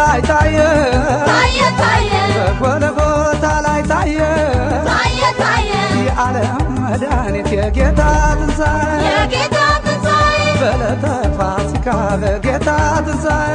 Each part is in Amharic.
ላይ ታየ በጎልጎታ ላይ ታየ የዓለም መድኃኒት የጌታ ትንሣኤ በዕለተ ፋሲካ በጌታ ትንሣኤ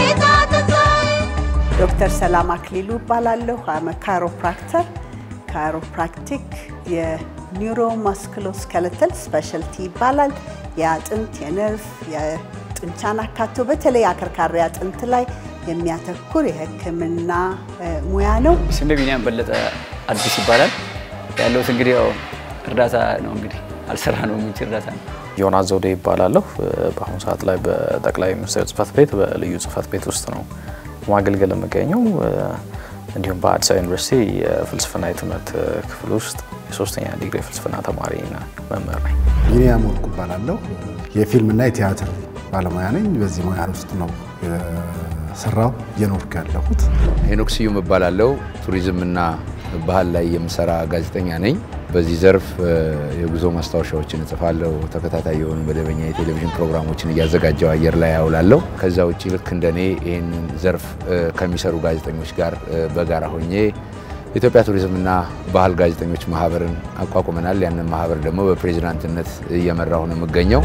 ዶክተር ሰላም አክሊሉ እባላለሁ ካይሮፕራክተር ካይሮፕራክቲክ የኒውሮማስኩሎስኬለታል ስፔሻሊቲ ይባላል የአጥንት የነርቭ የጡንቻን አካቶ በተለይ አከርካሪ አጥንት ላይ የሚያተኩር የሕክምና ሙያ ነው ስሜ ቢኒያም በለጠ አዲስ ይባላል ያለው እንግዲህ ያው እርዳታ ነው እንግዲህ አልሰራ ነው ምን እርዳታ ነው ዮናስ ዘውዴ ይባላለሁ በአሁን ሰዓት ላይ በጠቅላይ ሚኒስትር ጽፈት ቤት በልዩ ጽፈት ቤት ውስጥ ነው ማገልገል የምገኘው እንዲሁም በአዲስ አበባ ዩኒቨርሲቲ የፍልስፍና የትምህርት ክፍል ውስጥ የሶስተኛ ዲግሪ ፍልስፍና ተማሪና መምህር ነኝ ቢኒያም ወርቁ ይባላለሁ የፊልምና የቲያትር ባለሙያ ነኝ በዚህ ሙያ ውስጥ ነው ሰራው የኖርክ ያለሁት ሄኖክ ስዩም ይባላለሁ ቱሪዝምና ባህል ላይ የምሰራ ጋዜጠኛ ነኝ በዚህ ዘርፍ የጉዞ ማስታወሻዎችን እጽፋለሁ ተከታታይ የሆኑ መደበኛ የቴሌቪዥን ፕሮግራሞችን እያዘጋጀው አየር ላይ አውላለሁ ከዛ ውጪ ልክ እንደኔ ይሄንን ዘርፍ ከሚሰሩ ጋዜጠኞች ጋር በጋራ ሆኜ ኢትዮጵያ ቱሪዝምና ባህል ጋዜጠኞች ማህበርን አቋቁመናል ያንን ማህበር ደግሞ በፕሬዝዳንትነት እየመራው ነው የምገኘው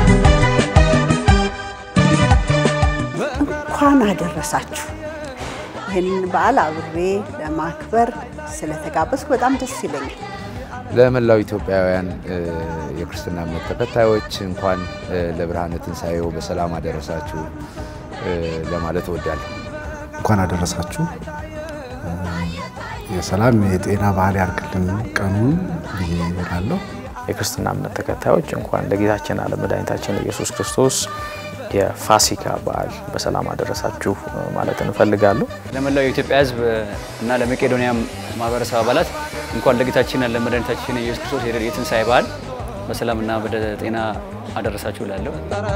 እንኳን አደረሳችሁ ይሄንን በዓል አብሬ ለማክበር ስለተጋበዝኩ በጣም ደስ ይለኛል ለመላው ኢትዮጵያውያን የክርስትና እምነት ተከታዮች እንኳን ለብርሃነ ትንሣኤው በሰላም አደረሳችሁ ለማለት እወዳለሁ እንኳን አደረሳችሁ የሰላም የጤና በዓል ያርክልን ቀኑን ይላልው የክርስትና እምነት ተከታዮች እንኳን ለጌታችን ለመድኃኒታችን ኢየሱስ ክርስቶስ የፋሲካ በዓል በሰላም አደረሳችሁ ማለት እንፈልጋለሁ ለመላው የኢትዮጵያ ሕዝብ እና ለመቄዶንያ ማህበረሰብ አባላት እንኳን ለጌታችን ለመድኃኒታችን ኢየሱስ ክርስቶስ የትንሣኤ በዓል በሰላምና በጤና አደረሳችሁ እላለሁ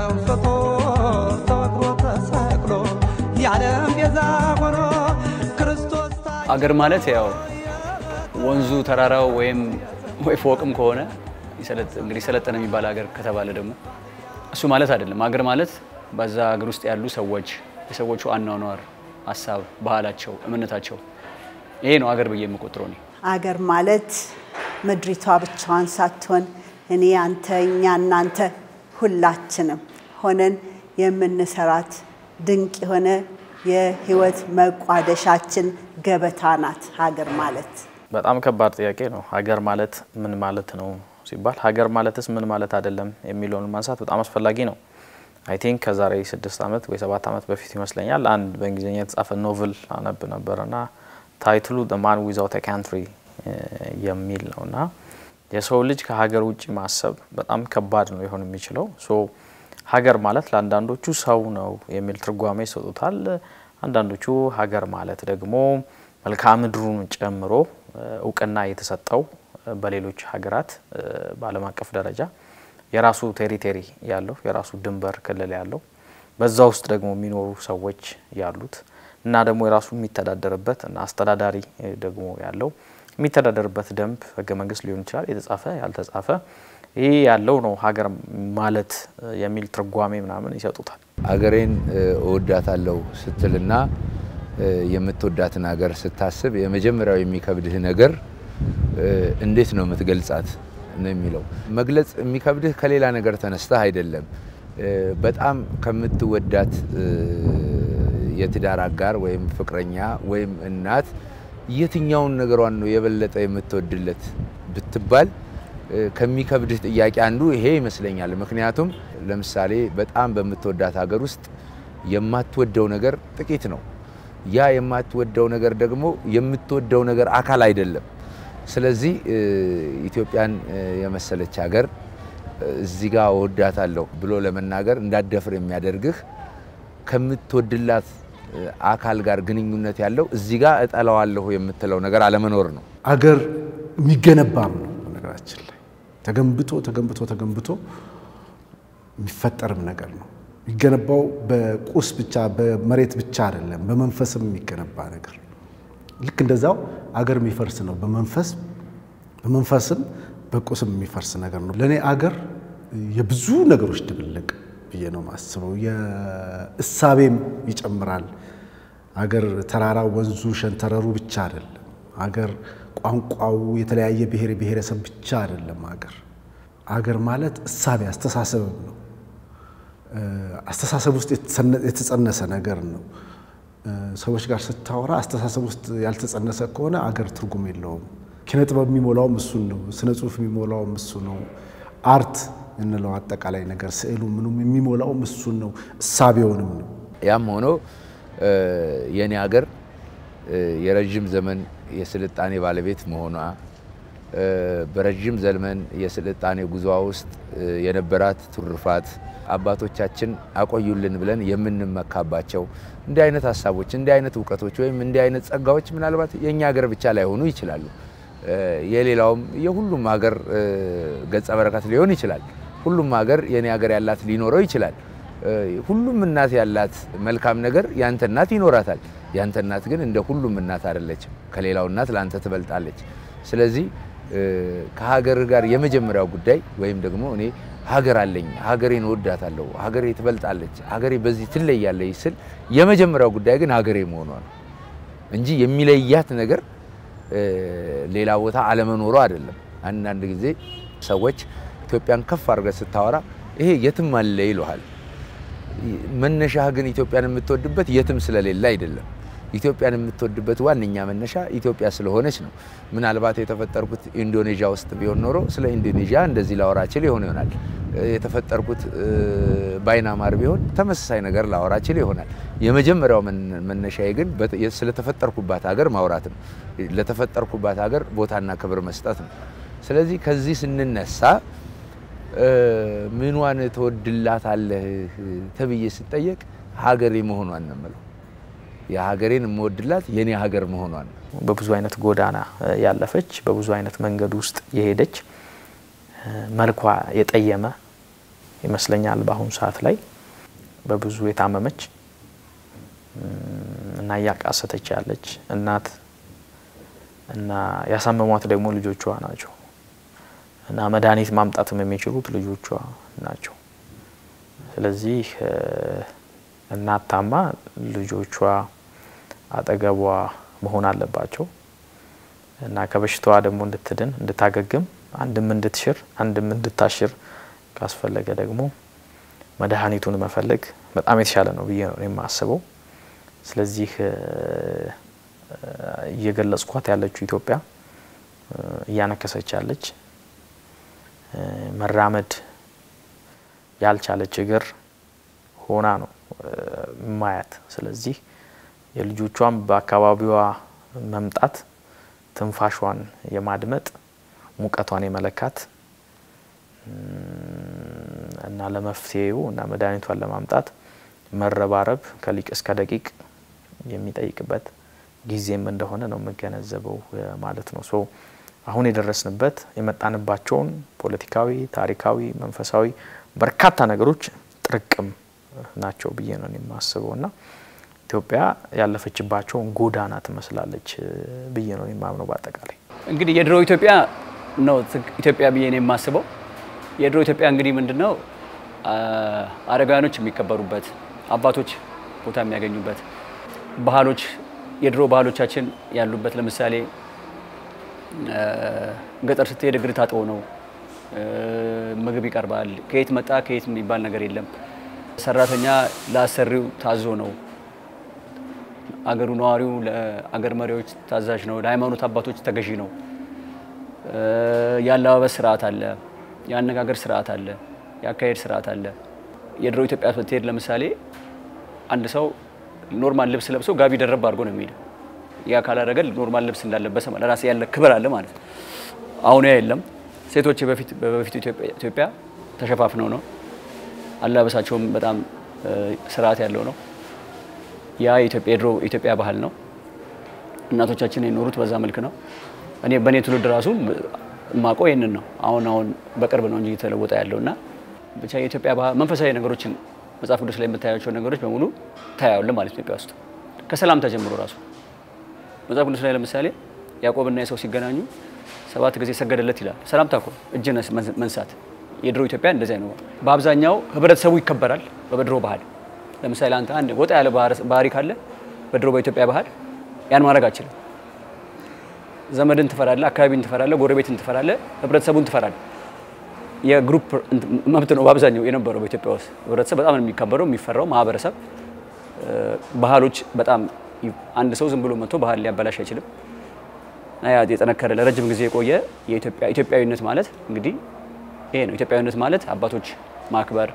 አገር ማለት ያው ወንዙ ተራራው ወይም ፎቅም ከሆነ እንግዲህ ሰለጠነ የሚባል ሀገር ከተባለ ደግሞ እሱ ማለት አይደለም አገር ማለት በዛ ሀገር ውስጥ ያሉ ሰዎች የሰዎቹ አኗኗር ሐሳብ ባህላቸው እምነታቸው ይሄ ነው አገር በየ የምቆጥረው ነው አገር ማለት ምድሪቷ ብቻዋን ሳትሆን እኔ አንተ እኛ እናንተ ሁላችንም ሆነን የምንሰራት ድንቅ የሆነ የህይወት መቋደሻችን ገበታ ናት ሀገር ማለት በጣም ከባድ ጥያቄ ነው ሀገር ማለት ምን ማለት ነው ሲባል ሀገር ማለትስ ምን ማለት አይደለም የሚለውን ማንሳት በጣም አስፈላጊ ነው አይ ቲንክ ከዛሬ 6 አመት ወይ 7 አመት በፊት ይመስለኛል አንድ በእንግሊዘኛ የተጻፈ ኖቨል አነብ ነበርና ታይትሉ The Man Without a Country የሚል ነውና የሰው ልጅ ከሀገር ውጪ ማሰብ በጣም ከባድ ነው ይሆን የሚችለው ሶ ሀገር ማለት ለአንዳንዶቹ ሰው ነው የሚል ትርጓሜ ይሰጡታል አንዳንዶቹ ሀገር ማለት ደግሞ መልክዓ ምድሩን ጨምሮ ዕውቅና የተሰጠው በሌሎች ሀገራት በዓለም አቀፍ ደረጃ የራሱ ቴሪቶሪ ያለው የራሱ ድንበር ክልል ያለው በዛ ውስጥ ደግሞ የሚኖሩ ሰዎች ያሉት እና ደግሞ የራሱ የሚተዳደርበት እና አስተዳዳሪ ደግሞ ያለው የሚተዳደርበት ደንብ ህገ መንግስት ሊሆን ይችላል የተጻፈ ያልተጻፈ ይሄ ያለው ነው ሀገር ማለት የሚል ትርጓሜ ምናምን ይሰጡታል ሀገሬን እወዳታለሁ ስትልና የምትወዳትን ሀገር ስታስብ የመጀመሪያው የሚከብድህ ነገር እንዴት ነው የምትገልጻት ነው የሚለው መግለጽ የሚከብድህ ከሌላ ነገር ተነስተህ አይደለም በጣም ከምትወዳት የትዳር አጋር ወይም ፍቅረኛ ወይም እናት የትኛውን ነገሯን ነው የበለጠ የምትወድለት ብትባል ከሚከብድህ ጥያቄ አንዱ ይሄ ይመስለኛል ምክንያቱም ለምሳሌ በጣም በምትወዳት ሀገር ውስጥ የማትወደው ነገር ጥቂት ነው ያ የማትወደው ነገር ደግሞ የምትወደው ነገር አካል አይደለም ስለዚህ ኢትዮጵያን የመሰለች ሀገር እዚህ ጋር ወዳታለሁ ብሎ ለመናገር እንዳደፍር የሚያደርግህ ከምትወድላት አካል ጋር ግንኙነት ያለው እዚህ ጋር እጠላዋለሁ የምትለው ነገር አለመኖር ነው አገር የሚገነባም ነው ነገራችን ላይ ተገንብቶ የሚፈጠርም ነገር ነው የሚገነባው በቁስ ብቻ በመሬት ብቻ አይደለም በመንፈስም የሚገነባ ነገር ልክ እንደዛው አገር የሚፈርስ ነው በመንፈስም በቁስም የሚፈርስ ነገር ነው ለኔ አገር የብዙ ነገሮች ድብልቅ ብዬ ነው ማስበው የእሳቤም ይጨምራል አገር ተራራ ወንዙ ሸንተረሩ ብቻ አይደለም አገር ቋንቋው የተለያየ ብሔር ብሔረሰብ ብቻ አይደለም አገር ማለት እሳቤ አስተሳሰብ ነው አስተሳሰብ ውስጥ የተጸነሰ ነገር ነው ሰዎች ጋር ስታወራ አስተሳሰብ ውስጥ ያልተጸነሰ ከሆነ አገር ትርጉም የለውም ኪነ ጥበብ የሚሞላው እሱ ነው ስነ ጽሁፍ የሚሞላው እሱ ነው አርት እንለው አጠቃላይ ነገር ስዕሉ ምኑም የሚሞላው እሱ ነው እሳቤውንም ነው ያም ሆኖ የኔ ሀገር የረጅም ዘመን የስልጣኔ ባለቤት መሆኗ በረጅም ዘመን የስልጣኔ ጉዞዋ ውስጥ የነበራት ትሩፋት አባቶቻችን አቆዩልን ብለን የምንመካባቸው እንዲህ አይነት ሐሳቦች እንዲህ አይነት ዕውቀቶች ወይም እንዲህ አይነት ጸጋዎች ምናልባት የኛ ሀገር ብቻ ላይ ሆኑ ይችላሉ የሌላውም የሁሉም ሀገር ገጸ በረከት ሊሆን ይችላል ሁሉም ሀገር የኔ ሀገር ያላት ሊኖረው ይችላል ሁሉም እናት ያላት መልካም ነገር ያንተ እናት ይኖራታል ያንተ እናት ግን እንደ ሁሉም እናት አይደለችም ከሌላው እናት ላንተ ትበልጣለች ስለዚህ ከሀገር ጋር የመጀመሪያው ጉዳይ ወይም ደግሞ እኔ ሀገር አለኝ ሀገሬን ወዳታለሁ ሀገሬ ትበልጣለች ሀገሬ በዚህ ትለያለች ስል የመጀመሪያው ጉዳይ ግን ሀገሬ መሆኗ ነው እንጂ የሚለያት ነገር ሌላ ቦታ አለመኖሩ አይደለም አንዳንድ ጊዜ ሰዎች ኢትዮጵያን ከፍ አድርገህ ስታወራ ይሄ የትም አለ ይሉሃል መነሻህ ግን ኢትዮጵያን የምትወድበት የትም ስለሌለ አይደለም ኢትዮጵያን የምትወድበት ዋንኛ መነሻ ኢትዮጵያ ስለሆነች ነው ምናልባት የተፈጠርኩት ኢንዶኔዥያ ውስጥ ቢሆን ኖሮ ስለ ኢንዶኔዥያ እንደዚህ ላወራችል ይሆናል የተፈጠርኩት ባይናማር ቢሆን ተመሳሳይ ነገር ላወራችል ይሆናል የመጀመሪያው መነሻዬ ግን ስለተፈጠርኩባት ሀገር ማውራት ነው ለተፈጠርኩባት ሀገር ቦታና ክብር መስጠት ነው ስለዚህ ከዚህ ስንነሳ ምንዋን ተወድላታለህ ተብዬ ሲጠየቅ ሀገሬ መሆኗን ነው የሀገሬን ሞድላት የኔ ሀገር መሆኗን በብዙ አይነት ጎዳና ያለፈች በብዙ አይነት መንገድ ውስጥ የሄደች መልኳ የጠየመ ይመስለኛል በአሁን ሰዓት ላይ በብዙ የታመመች እና ያቃሰተች ያለች እናት እና ያሳመሟት ደግሞ ልጆቿ ናቸው እና መድኃኒት ማምጣትም የሚችሉት ልጆቿ ናቸው ስለዚህ እናት ታማ ልጆቿ አጠገቧ መሆን አለባቸው እና ከበሽታዋ ደግሞ እንድትድን እንድታገግም አንድም እንድትሽር አንድም እንድታሽር ካስፈለገ ደግሞ መድኃኒቱን መፈለግ በጣም የተሻለ ነው ብዬ ነው የማስበው ስለዚህ እየገለጽኳት ያለችው ኢትዮጵያ እያነከሰች ያለች መራመድ ያልቻለች እግር ሆና ነው ማያት ስለዚህ የልጆቿም በአካባቢዋ መምጣት ትንፋሿን የማድመጥ ሙቀቷን የመለካት እና ለመፍትሄው እና መድኃኒቷን ለማምጣት መረባረብ ከሊቅ እስከ ደቂቅ የሚጠይቅበት ጊዜም እንደሆነ ነው መገነዘበው ማለት ነው ሶ አሁን የደረስንበት የመጣንባቸውን ፖለቲካዊ ታሪካዊ መንፈሳዊ በርካታ ነገሮች ጥርቅም ናቸው ብዬ ነው የማስበውና ኢትዮጵያ ያለፈችባቸው ጎዳና ትመስላለች ብዬ ነው የማምነው በአጠቃላይ እንግዲህ የድሮ ኢትዮጵያ ነው ኢትዮጵያ ብዬ ነው የማስበው የድሮ ኢትዮጵያ እንግዲህ ምንድነው አረጋኖች የሚከበሩበት አባቶች ቦታ የሚያገኙበት ባህሎች የድሮ ባህሎቻችን ያሉበት ለምሳሌ ገጠር ስትሄድ እግር ታጥቦ ነው ምግብ ይቀርባል ከየት መጣ ከየት የሚባል ነገር የለም ሰራተኛ ለአሰሪው ታዞ ነው አገሩ ነዋሪው ለአገር መሪዎች ታዛዥ ነው ለሃይማኖት አባቶች ተገዢ ነው ያለባበስ ስርዓት አለ ያነጋገር ስርዓት አለ ያካሄድ ስርዓት አለ የድሮ ኢትዮጵያ ስትሄድ ለምሳሌ አንድ ሰው ኖርማል ልብስ ለብሶ ጋቢ ደረብ አድርጎ ነው የሚሄደው ያ ካላረገ ኖርማል ልብስ እንዳለበሰ ማለት ለራስ ያለ ክብር አለ ማለት አሁን ያ የለም ሴቶች በፊት ኢትዮጵያ ተሸፋፍነው ነው አለባበሳቸውም በጣም ስርዓት ያለው ነው ያ ኢትዮጵያ ባህል ነው እናቶቻችን የኖሩት በዛ መልኩ ነው እኔ በኔ ትውልድ ራሱ ማቆ ይሄንን ነው አሁን በቅርብ ነው እንጂ ተለወጣ ያለውና ብቻ የኢትዮጵያ ባህል መንፈሳዊ ነገሮችን መጽሐፍ ቅዱስ ላይ የምታያቸው ነገሮች በሙሉ ታያውለ ማለት ኢትዮጵያ ውስጥ ከሰላም ተጀምሮ ራሱ መጽሐፍ ቅዱስ ላይ ለምሳሌ ያዕቆብና ኢሳው ሲገናኙ 7 ጊዜ ሰገደለት ይላል ሰላምታ እኮ እጅ መንሳት የድሮ ኢትዮጵያ እንደዛ ነው በአብዛኛው ህብረተሰቡ ይከበራል በድሮ ባህል ለምሳሌ አንተ አንድ ወጣ ያለ ባህሪ ካለ በድሮ በኢትዮጵያ ባህል ያን ማድረግ አችልም ዘመድን ትፈራለህ አካባቢን ትፈራለህ ጎረቤትን ትፈራለህ ህብረተሰቡን ትፈራለህ የግሩፕ መብት ነው በአብዛኛው የነበረው በኢትዮጵያ ውስጥ ህብረተሰብ በጣም የሚከበረው የሚፈራው ማህበረሰብ ባህሎች በጣም አንድ ሰው ዝም ብሎ መጥቶ ባህል ሊያበላሽ አይችልም ያ የጠነከረ ለረጅም ጊዜ የቆየ ኢትዮጵያዊነት ማለት እንግዲህ ይሄ ነው ኢትዮጵያዊነት ማለት አባቶች ማክበር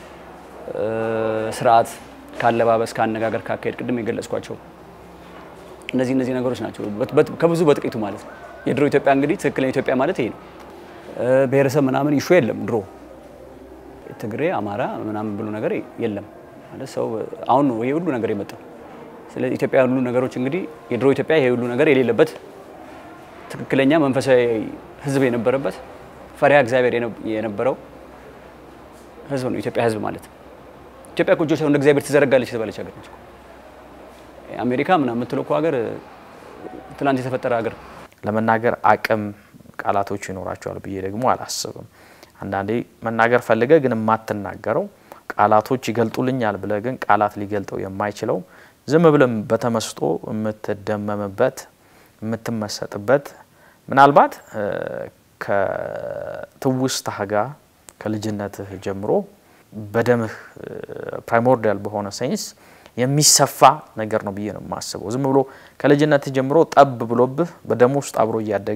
ስርዓት ካለባበስ ካነጋገር ካካሄድ ቅድም የገለጽኳቸው እነዚህ ነገሮች ናቸው ከብዙ በጥቂቱ ማለት ነው የድሮ ኢትዮጵያ እንግዲህ ትክክለኛ ኢትዮጵያ ማለት ይሄ ነው ብሔረሰብ ምናምን ይሹ የለም ድሮ ትግሬ አማራ ምናምን ብሎ ነገር የለም ማለት ሰው አሁን ነው ይሄ ሁሉ ነገር የመጣው ስለዚህ ኢትዮጵያ ሁሉ ነገሮች እንግዲህ የድሮ ኢትዮጵያ ይሄ ሁሉ ነገር የሌለበት ትክክለኛ መንፈሳዊ ህዝብ የነበረበት ፈሪሃ እግዚአብሔር የነበረው ህዝብ ነው ኢትዮጵያ ህዝብ ማለት ኢትዮጵያ ኮጆች እንደ እግዚአብሔር ተዘረጋለች ተባለች ሀገር ነች አሜሪካ ምናምን የምትለው ሀገር ትላንት የተፈጠረ ሀገር ለመናገር አቅም ቃላቶች ይኖራቸዋል ብዬ ደግሞ አላስብም አንዳንዴ መናገር ፈልገ ግን ማትናገረው ቃላቶች ይገልጡልኛል ብለ ግን ቃላት ሊገልጠው የማይችለው ዝም ብለም በተመስጦ የምትደመምበት የምትመሰጥበት ምናልባት ከትውስታህ ጋር ከልጅነትህ ጀምሮ በደምህ ፕራይሞርዲያል በሆነ ሳይንስ የሚሰፋ ነገር ነው ብዬ ነው ማስበው ዝም ብሎ ከልጅነትህ ጀምሮ ጠብ ብሎብህ በደም ውስጥ አብሮ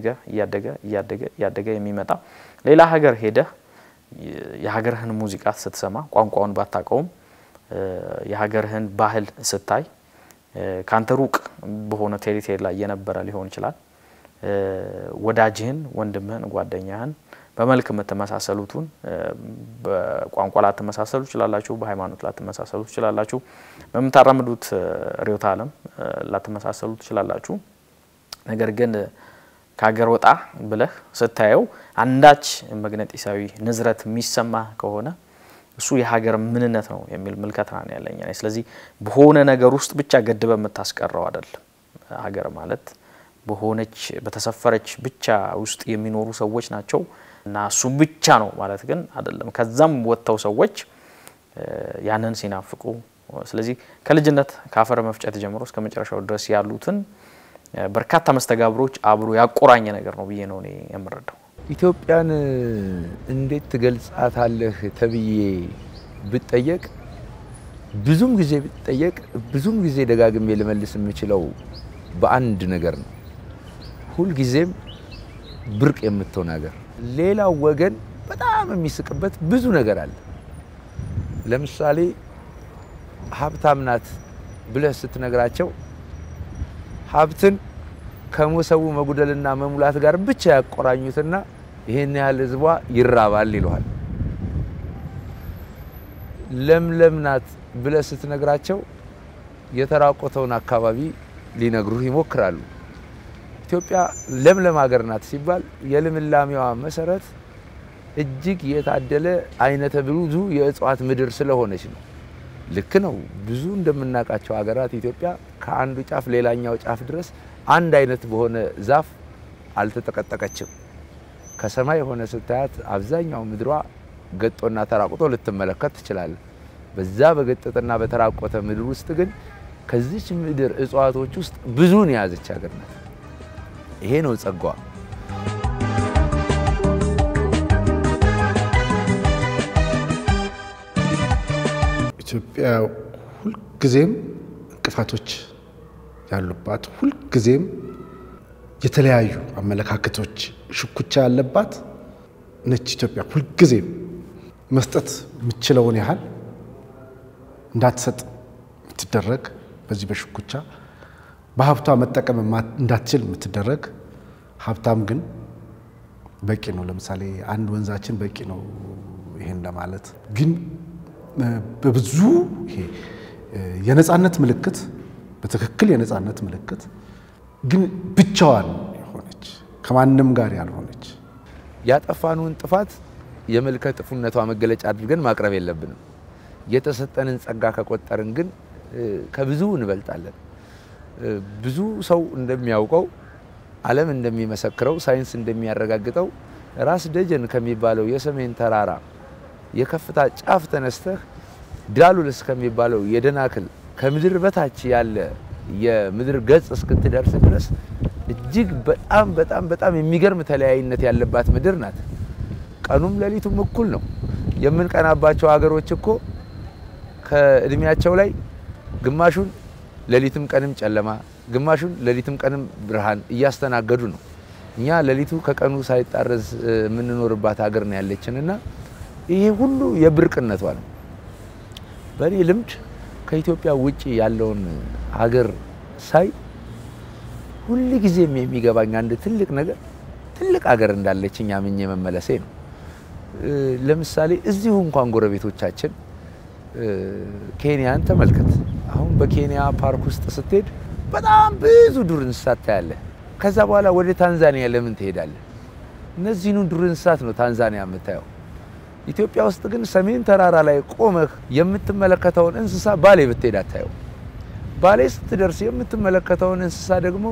ያደገ የሚመጣ ሌላ ሀገር ሄደህ የሀገርህን ሙዚቃ ስትሰማ ቋንቋውን ባታቀውም የሀገርህን ባህል ስታይ ካንተ ሩቅ በሆነ ቴሪቶሪ ላይ የነበረ ሊሆን ይችላል ወዳጅህን ወንድምህን ጓደኛህን በመልክ መተመሳሰሉቱን በቋንቋ ላይ ተመሳሰሉ ይችላልላችሁ በሃይማኖት ላይ ተመሳሰሉ ይችላልላችሁ በመታረምዱት ሪዮት ዓለም ላይ ተመሳሰሉ ይችላልላችሁ ነገር ግን ከሀገር ወጣ ብለህ ስታየው አንዳች መግነጢሳዊ ንዝረት የሚሰማ ከሆነ እሱ የሀገር ምንነት ነው የሚል ምልከታ ነው ያለኝ ስለዚህ በሆነ ነገር ውስጥ ብቻ ገድበ መታስቀረው አይደለም ሀገር ማለት በሆነች በተሰፈረች ብቻ ውስጥ የሚኖሩ ሰዎች ናቸው እና እሱ ብቻ ነው ማለት ግን አይደለም ከዛም ወጣው ሰዎች ያንን ሲናፍቁ ስለዚህ ከልጅነት ካፈረ መፍጨት ጀምሮ እስከ መጨረሻው ድረስ ያሉትን በርካታ መስተጋብሮች አብሮ ያቆራኘ ነገር ነው ብዬ ነው እኔ የምረዳው ኢትዮጵያን እንዴት ትገልጻታለህ ተብዬ ብትጠየቅ ብዙም ጊዜ ደጋግሜ ለመልስ የምችለው በአንድ ነገር ነው ሁሉ ጊዜም ብርቅ የምትሆን ነገር ሌላው ወገን በጣም የሚስቅበት ብዙ ነገር አለ ለምሳሌ ሀብታም ናት ብለህ ስትነግራቸው ሀብትን ከመሰቡ መጉደልና መሙላት ጋር ብቻ ያቆራኙትና ይሄን ያህል ህዝቧ ይራባል ይሏል ለምለም ናት ብለህ ስትነግራቸው የተራቆተውን አካባቢ ሊነግሩህ ይሞክራሉ ኢትዮጵያ ለምለም ሀገር ናት ሲባል የልምላሜዋ መሰረት እጅግ የታደለ አይነተ ብዙ የእጽዋት ምድር ስለሆነች ነው ልክ ነው ብዙ እንደምናቃቸው ሀገራት ኢትዮጵያ ከአንዱ ጫፍ ሌላኛው ጫፍ ድረስ አንድ አይነት በሆነ ዛፍ አልተጠቀጠቀችም ከሰማይ ሆነ ስታያት አብዛኛው ምድሯ ገጦና ተራቆቶ ልትመለከት ትችላለህ በዛ በገጠጠና በተራቆተ ምድር ውስጥ ግን ከዚች ምድር እጽዋቶች ውስጥ ብዙን ያዘች ሀገር ናት ይሄ ነው ጸጋዋ ኢትዮጵያ ሁሉ ጊዜም እንቅፋቶች ያሉባት ሁሉ ጊዜም የተለያዩ አመለካከቶች ሽኩቻ ያለባት ነች ኢትዮጵያ ሁሉ ጊዜም መስጠት ምትችለውን ያህል እንዳትሰጥ ምትደረግ በዚህ በሽኩቻ በሀብቷ መጠቀም እንዳትችል ምትደረግ ሀብታም ግን በቂ ነው ለምሳሌ አንድ ወንዛችን በቂ ነው ይሄን ለማለት ግን በብዙ ይሄ የነጻነት ምልክት በትክክል የነጻነት ምልክት ግን ብቻዋን ሆነች ከማንንም ጋር ያልሆነች ያጠፋኑን ጥፋት የመልከ ጥፉነቷ መገለጫ አድርገን ማቅረብ የለብንም የተሰጠንን ጸጋ ከቆጠርን ግን ከብዙ እንበልጣለን ብዙ ሰው እንደሚያውቀው ዓለም እንደሚመሰክረው ሳይንስ እንደሚያረጋግጠው ራስ ደጀን ከሚባለው የሰሜን ተራራ የከፍታ ጫፍ ተነስተህ ዳሉልስ ከሚባለው የደናክል ከምድር በታች ያለ የምድር ገጽ እስክትደርስ ድረስ እጅግ በጣም የሚገርም ተለያይነት ያለባት ምድር ናት። ቀኑም ሌሊቱም እኩል ነው። የምንቀናባቸው ሀገሮች እኮ ከእድሜያቸው ላይ ግማሹን ሌሊትም ቀንም ጨለማ ግማሹን ሌሊትም ቀንም ብርሃን እያስተናገዱ ነው። እኛ ሌሊቱ ከቀኑ ሳይጣረስ የምንኖርባት ሀገር ነው ያለችንና ይሄ ሁሉ የብርቅነቷ ነው። በኔ ልምድ ከኢትዮጵያ ውጪ ያለውን ሀገር ሳይ ሁሉ ጊዜም የሚገባኝ አንድ ትልቅ ነገር ትልቅ ሀገር እንዳለችኝ አምኜ መመለሴ ነው። ለምሳሌ እዚሁ እንኳን ጎረቤቶቻችን ኬንያን ተመልከት። አሁን በኬንያ ፓርክ ውስጥ ስትሄድ በጣም ብዙ ዱር እንስሳት ታያለህ። ከዛ በኋላ ወደ ታንዛኒያ ለምን ትሄዳለህ? እነዚህን ዱር እንስሳት ነው ታንዛኒያ የምታየው። ኢትዮጵያ ውስጥ ግን ሰሜን ተራራ ላይ ቆመህ የምትመለከተውን እንስሳ ባሌ ብትሄድ አታየው። ባሌ ስትደርስ የምትመለከተውን እንስሳ ደግሞ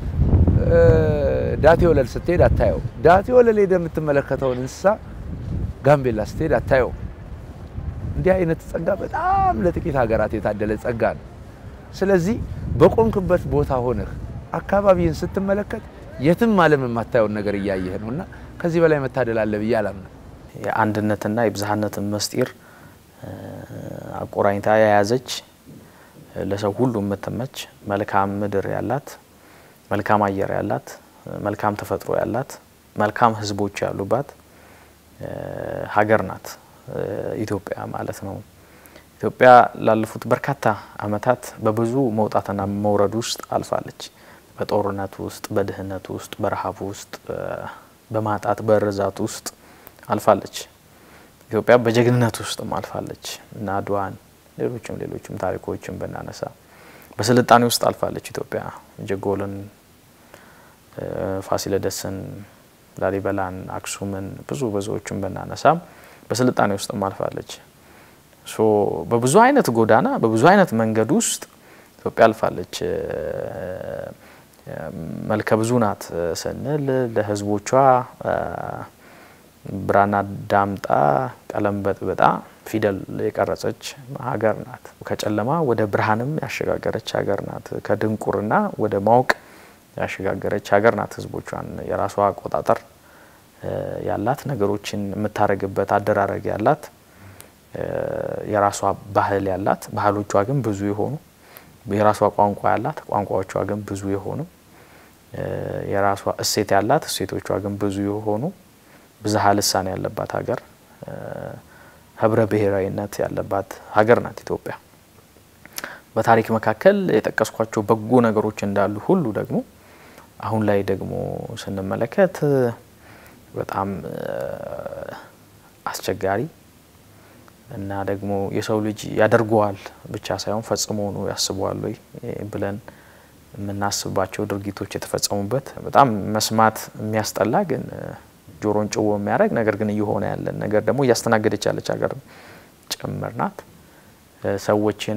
ዳቴ ወለል ስትሄድ አታየው። ዳቴ ወለል ሄደህ የምትመለከተውን እንስሳ ጋምቤላ ስትሄድ አታየው። እንዲህ አይነት ጸጋ በጣም ለጥቂት ሀገራት የታደለ ጸጋ ነው። ስለዚህ በቆምክበት ቦታ ሆነህ አካባቢን ስትመለከት የትም ዓለም የማታየው ነገር እያየህ ነውና ከዚህ በላይ መታደል አለ ብዬ አላምንም። የአንድነትና የብዝሃነትን መስጢር አቆራኝታ የያዘች ለሰው ሁሉ የምትመች መልካም ምድር ያላት መልካም አየር ያላት መልካም ተፈጥሮ ያላት መልካም ህዝቦች ያሉባት ሀገር ናት ኢትዮጵያ ማለት ነው። ኢትዮጵያ ላለፉት በርካታ አመታት በብዙ መውጣትና መውረድ ውስጥ አልፋለች። በጦርነት ውስጥ በድህነት ውስጥ በረሃብ ውስጥ በማጣት በርዛት ውስጥ አልፋለች። ኢትዮጵያ በጀግንነት ውስጥ አልፋለች። እና አድዋን ሌሎችም ታሪኮችን በእናነሳ በስልጣኔ ውስጥ አልፋለች። ኢትዮጵያ ጀጎልን ፋሲለደስን ላሊበላን አክሱምን ብዙዎችን በእናነሳ በስልጣኔ ውስጥ አልፋለች። በብዙ አይነት ጎዳና በብዙ አይነት መንገድ ውስጥ ኢትዮጵያ አልፋለች። መልከ ብዙ ናት ስንል ለህዝቦቿ ብራና ዳምጣ ቀለም በጥብጣ ፊደል የቀረጸች ሀገር ናት። ከጨለማ ወደ ብርሃንም ያሸጋገረች ሀገር ናት። ከድንቁርና ወደ ማወቅ ያሸጋገረች ሀገር ናት። ህዝቦቿን የራሷ አቆጣጠር ያላት ነገሮችን የምታረግበት አደራረግ ያላት የራሷ ባህል ያላት ባህሎቿ ግን ብዙ የሆኑ የራሷ ቋንቋ ያላት ቋንቋዎቿ ግን ብዙ የሆኑ የራሷ እሴት ያላት እሴቶቿ ግን ብዙ የሆኑ ብዝሃ ልሳን ያለባት ሀገር ህብረ ብሔራዊነት ያለባት ሀገር ናት ኢትዮጵያ። በታሪክ መካከል የጠቀስኳቸው በጎ ነገሮች እንዳሉ ሁሉ ደግሞ አሁን ላይ ደግሞ ስንመለከት በጣም አስቸጋሪ እና ደግሞ የሰው ልጅ ያደርገዋል ብቻ ሳይሆን ፈጽሞ ነው ያስበዋል ወይ ብለን የምናስባቸው ድርጊቶች የተፈጸሙበት በጣም መስማት የሚያስጠላ ግን ጆሮን ጭው የሚያደርግ ነገር ግን እየሆነ ያለ ነገር ደግሞ ያስተናገደች ያለች ሀገር ጭምርናት። ሰዎችን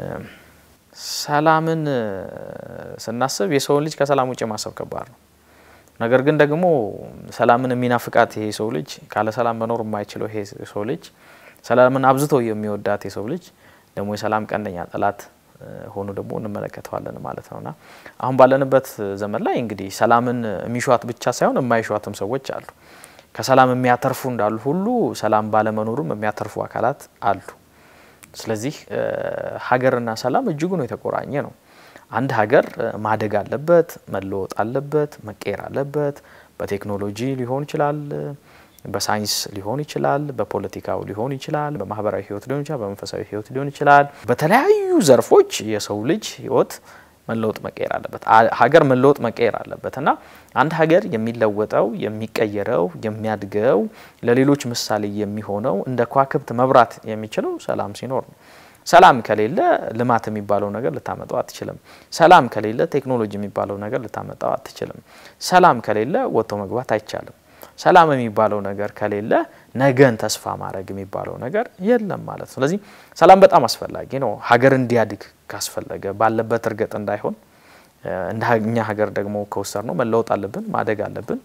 ሰላምን ስናስብ የሰው ልጅ ከሰላም ውጪ ማሰብ ከባድ ነው። ነገር ግን ደግሞ ሰላምን የሚናፍቃት ይሄ ሰው ልጅ ካለ ሰላም መኖር የማይችለው ይሄ ሰው ልጅ ሰላምን አብዝቶ የሚወዳት የሰው ልጅ ደግሞ የሰላም ቀንደኛ ጠላት ሆኖ ደግሞ እንመለከተዋለን ማለት ነውና አሁን ባለንበት ዘመን ላይ እንግዲህ ሰላምን የሚሿት ብቻ ሳይሆን የማይሿትም ሰዎች አሉ። ከሰላም የሚያተርፉ እንዳሉ ሁሉ ሰላም ባለመኖሩም የሚያተርፉ አካላት አሉ። ስለዚህ ሀገርና ሰላም እጅጉን የተቆራኘ ነው። አንድ ሀገር ማደግ አለበት፣ መለወጥ አለበት፣ መቀየር አለበት። በቴክኖሎጂ ሊሆን ይችላል፣ በሳይንስ ሊሆን ይችላል፣ በፖለቲካው ሊሆን ይችላል፣ በማህበራዊ ህይወት ሊሆን ይችላል፣ በመንፈሳዊ ህይወት ሊሆን ይችላል። በተለያዩ ዘርፎች የሰው ልጅ ህይወት መለወጥ መቀየር አለበት። ሀገር መለወጥ መቀየር አለበትና አንድ ሀገር የሚለወጠው የሚቀየረው የሚያድገው ለሌሎች ምሳሌ የሚሆነው እንደ ኳክብት መብራት የሚችለው ሰላም ሲኖር ነው። ሰላም ከሌለ ልማት የሚባለው ነገር ልታመጣው አትችልም። ሰላም ከሌለ ቴክኖሎጂ የሚባለው ነገር ልታመጣው አትችልም። ሰላም ከሌለ ወጥቶ መግባት አይቻልም። ሰላም የሚባለው ነገር ከሌለ ነገን ተስፋ ማድረግ የሚባለው ነገር የለም ማለት ነው። ስለዚህ ሰላም በጣም አስፈላጊ ነው። ሀገር እንዲያድግ ካስፈለገ ባለበት እርግጥ እንዳይሆን እንደኛ ሀገር ደግሞ ከወሰር ነው መለወጥ አለብን ማደግ አለብን።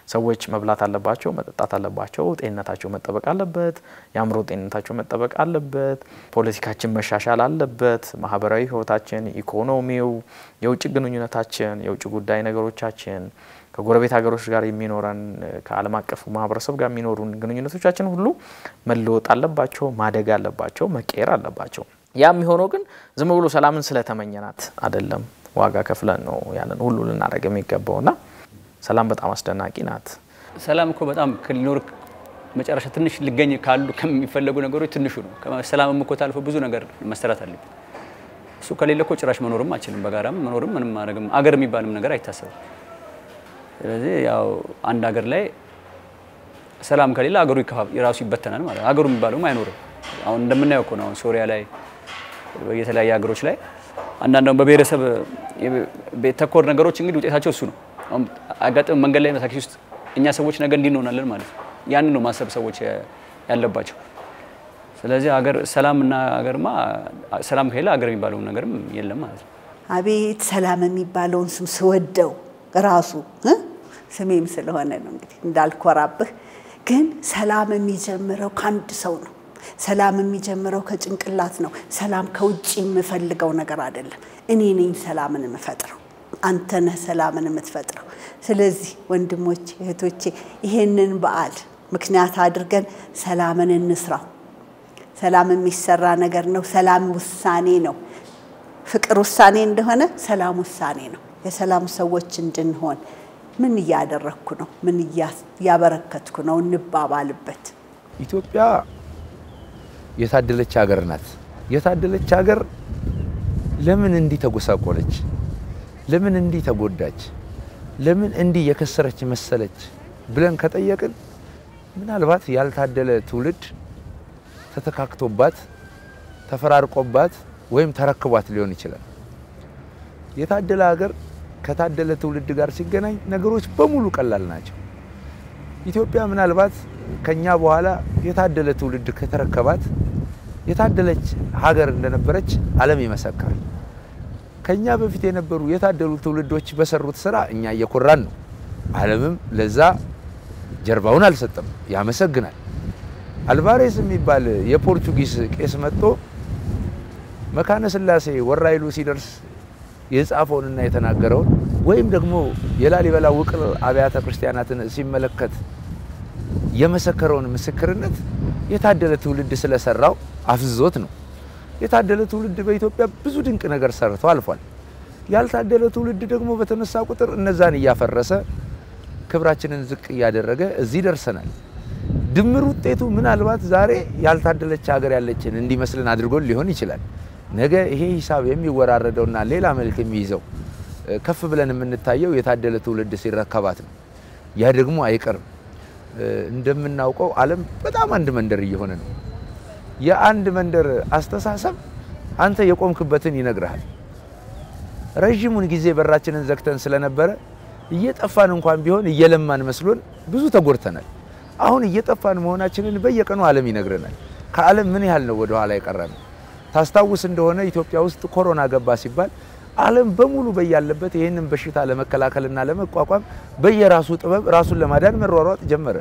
ሰዎች መብላት አለባቸው መጠጣት አለባቸው ጤንነታቸው መጠበቅ አለበት ያምሮ ጤንነታቸው መጠበቅ አለበት ፖለቲካችን መሻሻል አለበት ማህበራዊ ህይወታችን ኢኮኖሚው የውጭ ግንኙነታችን የውጭ ጉዳይ ነገሮቻችን ከጎረቤት ሀገሮች ጋር የሚኖረን ከዓለም አቀፍ ማህበረሰብ ጋር የሚኖሩን ግንኙነቶቻችን ሁሉ መለወጥ አለባቸው ማደግ አለባቸው መቀየር አለባቸው ያም ሆኖ ግን ዝም ብሎ ሰላምን ስለተመኘናት አይደለም ዋጋ ከፍለን ነው ያንን ሁሉ ልናደርግ የሚገባውና ሰላም በጣም አስደናቂ ናት ሰላም እኮ በጣም ከሊኖር መጨረሻ ትንሽ ሊገኝ ካሉ ከሚፈልጉ ነገሮች ትንሹ ነው ሰላም እኮ ታልፎ ብዙ ነገር መስተራት አለበት እሱ ከሌለ እኮ ጭራሽ መኖርም አይችልም በጋራም መኖርም ምንም ማድረግም አገር የሚባልም ነገር አይታሰብም ስለዚህ ያው አንድ አገር ላይ ሰላም ከሌለ አገሩ ይራሱ ይበተናል ማለት አገሩ የሚባለው አይኖርም አሁን እንደምናየው እኮ ነው ሶሪያ ላይ የተለያየ አገሮች ላይ አንዳንዶም በብሔረሰብ በተኮር ነገሮች እንግዲህ ውጤታቸው እሱ ነው አጋጥም መንገድ ላይ ታክሲ ውስጥ እኛ ሰዎች ነገ እንዲኖርናለን ማለት ያን ነው ማሰብ ሰዎች ያለባቸው ስለዚህ አገር ሰላምና አገርማ ሰላም ከሌለ አገር የሚባለው ነገርም የለም ማለት ነው አቤት ሰላም የሚባለውን ስም ስወደው ራሱ ስሜም ስለሆነ ነው እንግዲህ እንዳልኮራብህ ግን ሰላም የሚጀምረው ካንድ ሰው ነው ሰላም የሚጀምረው ከጭንቅላት ነው ሰላም ከውጪ የምፈልገው ነገር አይደለም እኔ ነኝ ሰላምን የምፈጥረው አንተ ነህ ሰላምን የምትፈጥረው ስለዚህ ወንድሞቼ እህቶቼ ይሄንን በዓል ምክንያት አድርገን ሰላምን እንስራው ሰላም የሚሰራ ነገር ነው ሰላም ውሳኔ ነው ፍቅር ውሳኔ እንደሆነ ሰላም ውሳኔ ነው የሰላም ሰዎች እንድንሆን ምን ያደረኩ ነው ምን ያበረከትኩ ነው እንባባልበት ኢትዮጵያ የታደለች ሀገር ናት የታደለች ሀገር ለምን እንዲ ተጎሳቆለች ለምን እንዲ ተጎዳች ለምን እንዲ የከሰረች መሰለች ብለን ከጠየቅን ምናልባት ያልታደለ ትውልድ ተተካክቶባት ተፈራርቆባት ወይም ተረክቧት ሊሆን ይችላል የታደለ ሀገር ከታደለ ትውልድ ጋር ሲገናኝ ነገሮች በሙሉ ቀላል ናቸው ኢትዮጵያ ምናልባት ከኛ በኋላ የታደለ ትውልድ ከተረከባት የታደለች ሀገር እንደነበረች ዓለም ይመሰክራል ከኛ በፊት የነበሩ የታደሉ ትውልዶች በሰሩት ስራ እኛ እየኮራን ነው ዓለምም ለዛ ጀርባውን አልሰጠም ያመሰግናል አልቫሬስ የሚባል የፖርቹጊዝ ቄስ መጥቶ መካነ ስላሴ ወራይሉ ሲደርስ የጻፈውንና የተናገረውን ወይም ደግሞ የላሊበላ ውቅር አብያተ ክርስቲያናትን ሲመለከት የመሰከረውን ምስክርነት የታደለ ትውልድ ስለሰራው አፍዝዞት ነው የታደለ ትውልድ በኢትዮጵያ ብዙ ድንቅ ነገር ሰርቶ አልፏል ያልታደለ ትውልድ ደግሞ በተነሳ ቁጥር እነዛን ያፈረሰ ክብራችንን ዝቅ ያደረገ እዚህ ደርሰናል ድምር ውጤቱ ምናልባት ዛሬ ያልታደለች ሀገር ያለችን እንዲመስልን አድርጎ ሊሆን ይችላል ነገ ይሄ ሂሳብ የሚወራረደውና ሌላ መልክ የሚይዘው ከፍ ብለን የምንታየው የታደለ ትውልድ ሲረከባት ነው ያ ደግሞ አይቀርም እንደምናውቀው ዓለም በጣም አንድ መንደር እየሆነ ነው የአንድ መንደር አስተሳሰብ አንተ የቆምክበትን ይነግራል ረጅሙን ጊዜ በራችንን ዘግተን ስለነበረ እየጠፋን እንኳን ቢሆን እየለማን መስሎን ብዙ ተጎርተናል አሁን እየጠፋን መሆናችንን በየቀኑ ዓለም ይነግረናል ከዓለም ምን ያህል ነው ወደ ኋላ የቀረን ታስታውስ እንደሆነ ኢትዮጵያ ውስጥ ኮሮና ገባ ሲባል ዓለም በሙሉ በያለበት ይሄንን በሽታ ለመከላከልና ለመቋቋም በየራሱ ጥበብ ራሱን ለማዳን መሯሯጥ ጀመረ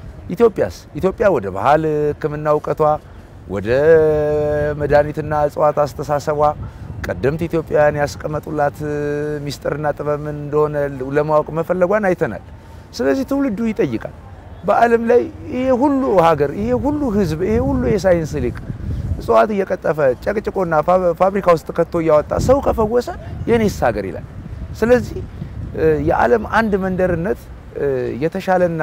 ኢትዮጵያ ወደ ባህል ሕክምና ዕውቀቷ ወደ መድኃኒትና እጽዋት አስተሳሰቧ ቀደምት ኢትዮጵያውያን ያስቀመጡላት ሚስጥርና ጥበብ ምን እንደሆነ ለማወቅ መፈለጓን አይተናል ስለዚህ ትውልዱ ይጠይቃል በዓለም ላይ ይሄ ሁሉ ሀገር ይሄ ሁሉ ህዝብ ይሄ ሁሉ የሳይንስ ሊቅ እጽዋት እየቀጠፈ ጨቅጭቆና ፋብሪካ ውስጥ ከቶ ያወጣ ሰው ከፈወሰ የኔስ ሀገር ይላል ስለዚህ የዓለም አንድ መንደርነት የተሻለና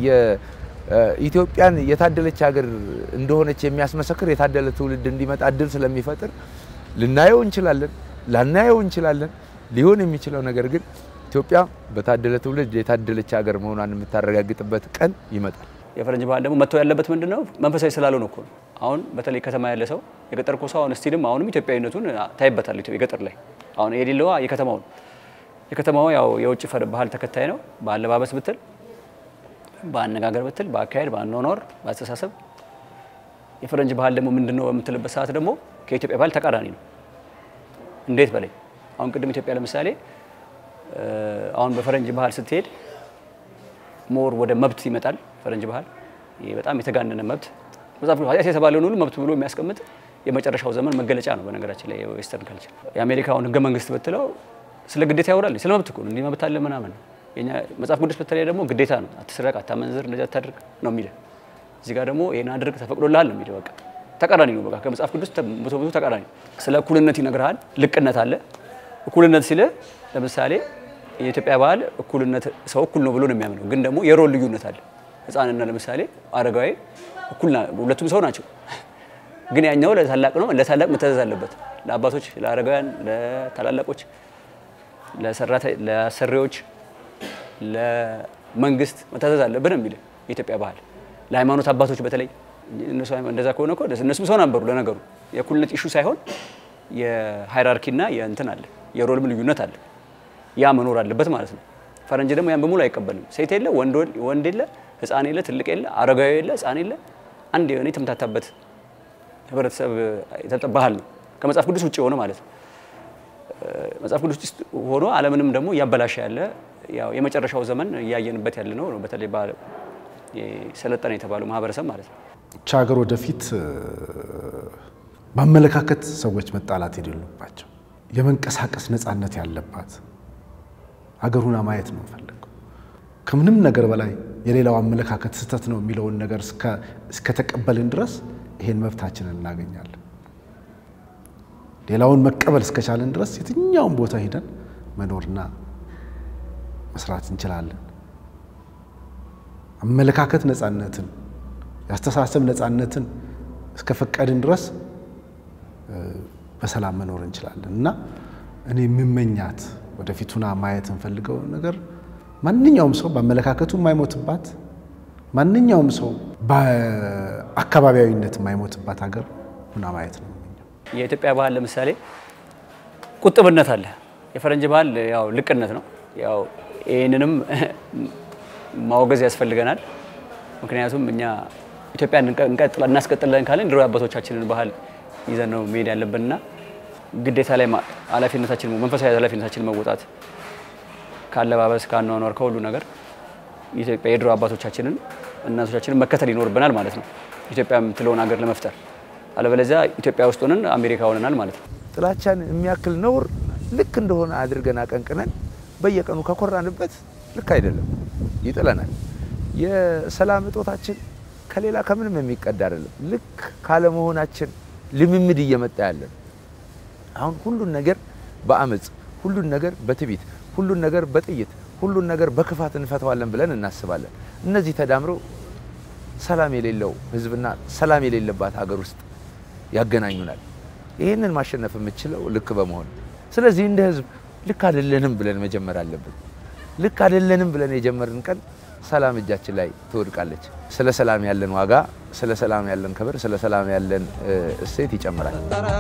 የኢትዮጵያን የታደለች ሀገር እንደሆነች የሚያስመሰክር የታደለ ትውልድ እንዲመጣ እድል ስለሚፈጥር ልናየው እንችላለን ላናየው እንችላለን ሊሆን የሚችለው ነገር ግን ኢትዮጵያ በታደለ ትውልድ የታደለች ሀገር መሆኗን የምታረጋግጥበት ቀን ይመጣል የፈረንጅ ባህል ደግሞ መተው ያለበት ምንድነው መንፈሳዊ ስላልሆነ እኮ አሁን በተለይ ከተማ ያለ ሰው የገጠር ኮሳው አሁን ስቲልም አሁንም ኢትዮጵያዊነቱን ታይበታል የገጠር ላይ አሁን የሌለዋ የከተማው ያው የውጭ ባህል ተከታይ ነው ባለባበስ ብትል ባነጋገር ብትል ባካሄድ ባኖኖር ባስተሳሰብ የፈረንጅ ባህል ደግሞ ምንድነው የምትልበት ሰዓት ደግሞ ከኢትዮጵያ ባህል ተቃራኒ ነው እንዴት በላይ አሁን ቅድም ኢትዮጵያ ለምሳሌ አሁን በፈረንጅ ባህል ስትሄድ ሞር ወደ መብት ይመጣል ፈረንጅ ባህል ይሄ በጣም የተጋነነ መብት መጽሐፍ ቅዱስ የተባለውን ሁሉ መብት ብሎ የሚያስቀምጥ የመጨረሻው ዘመን መገለጫ ነው በነገራችን ላይ የዌስተርን ካልቸር የአሜሪካውን ህገ መንግስት በትለው ስለ ግዴታ ያወራል ስለ መብት እኮ ነው እንዲህ መብት አለ ምናምን የኛ መጽሐፍ ቅዱስ በተለይ ደግሞ ግዴታ ነው አትስረቅ አታመንዝር እንደዛ አታድርግ ነው የሚለው እዚህ ጋር ደግሞ ይሄን አድርግ ተፈቅዶልሃል ነው የሚለው በቃ ተቃራኒ ነው በቃ ከመጽሐፍ ቅዱስ ብዙ ተቃራኒ ስለ እኩልነት ይነግራል ልቅነት አለ እኩልነት ሲለ ለምሳሌ የኢትዮጵያ ባህል እኩልነት ሰው እኩል ነው ብሎ ነው የሚያምነው ግን ደግሞ የሮል ልዩነት አለ ህፃንና ለምሳሌ አረጋዊ እኩል ሁለቱም ሰው ናቸው ግን ያኛው ለታላቅ ነው ለታላቅ መተዛዝ አለበት ለአባቶች ለአረጋውያን ለታላላቆች ለሰሪዎች ለመንግስት መተዛዝ አለበት ነው የሚለው የኢትዮጵያ ባህል ለሃይማኖት አባቶች በተለይ እነሱ እንደዛ ከሆነ እኮ እነሱም ሰው ነበሩ ለነገሩ የእኩልነት ኢሹ ሳይሆን የሃይራርኪና የእንትን አለ የሮልም ልዩነት አለ ያ መኖር አለበት ማለት ነው ፈረንጅ ደግሞ ያን በሙሉ አይቀበልም ሴት የለ ወንድ የለ ህፃን የለ ትልቅ የለ አረጋዊ የለ ህፃን የለ አንድ የሆነ የተምታታበት ህብረተሰብ የተጠባሃል ነው ከመጽሐፍ ቅዱስ ውጪ ሆነ ማለት ነው መጽሐፍ ቅዱስ ውስጥ ሆኖ ዓለምንም ደግሞ ያበላሽ ያለ ያው የመጨረሻው ዘመን ያያየንበት ያለ ነው በተለይ ሰለጠነ የተባለው ማህበረሰብ ማለት ነው ቻገር ወደፊት በአመለካከት ሰዎች መጣላት የሌሉባቸው የመንቀሳቀስ ነፃነት ያለባት አገሩና ማየት ነው ፈልገው ከምንም ነገር በላይ የሌላው አመለካከት ስተት ነው የሚለውን ነገር እስከ ተቀበልን ድረስ ይሄን መብታችንን እናገኛለን ሌላውን መቀበል እስከቻለን ድረስ የትኛውን ቦታ ሄደን መኖርና መስራት እንችላለን አመለካከት ነፃነትን ያስተሳሰብ ነፃነትን እስከፈቀድን ድረስ በሰላም መኖር እንችላለን እና እኔ የምመኛት ወደፊቱና ማየት እንፈልገው ነገር ማንኛውም ሰው በአመለካከቱ የማይሞትባት ማንኛውም ሰው በአካባቢያዊነት የማይሞትባት ሀገር ሆና ማየት ነው የኢትዮጵያ ባህል ለምሳሌ ቁጥብነት አለ የፈረንጅ ባህል ያው ልቅነት ነው ያው ይሄንንም ማወገዝ ያስፈልገናል ምክንያቱም እኛ ኢትዮጵያን እናስቀጥለን ካለን ድሮ አባቶቻችንን ባህል ይዘን ነው መሄድ ያለብንና ግዴታ ላይ ኃላፊነታችን መንፈሳዊ ኃላፊነታችን መወጣት ካለባበስ ካኗኗር ከሁሉ ነገር ኢትዮጵያ የድሮ አባቶቻችንን እናቶቻችንን መከተል ይኖርብናል ማለት ነው ኢትዮጵያ የምትለውን ሀገር ለመፍጠር አለበለዚያ ኢትዮጵያ ውስጥ ሆነን አሜሪካ ሆነናል ማለት ነው ጥላቻን የሚያክል ነውር ልክ እንደሆነ አድርገን አቀንቅነን በየቀኑ ከኮራንበት ልክ አይደለም ይጥለናል የሰላም እጦታችን ከሌላ ከምንም የሚቀዳ አይደለም ልክ ካለ መሆናችን ልምምድ እየመጣ ያለ አሁን ሁሉን ነገር በአመጽ ሁሉን ነገር በትቢት ሁሉን ነገር በጥይት ሁሉን ነገር በክፋት እንፈታዋለን ብለን እናስባለን እነዚህ ተዳምሮ ሰላም የሌለው ህዝብና ሰላም የሌለባት ሀገር ውስጥ ያገናኙናል ይሄንን ማሸነፍ የምችለው ልክ በመሆን ስለዚህ እንደ ህዝብ ልክ አይደለንም ብለን መጀመር አለብን ልክ አይደለንም ብለን የጀመርን ቀን ሰላም እጃችን ላይ ትወድቃለች ስለ ሰላም ያለን ዋጋ ስለ ሰላም ያለን ክብር ስለ ሰላም ያለን እሴት ይጨምራል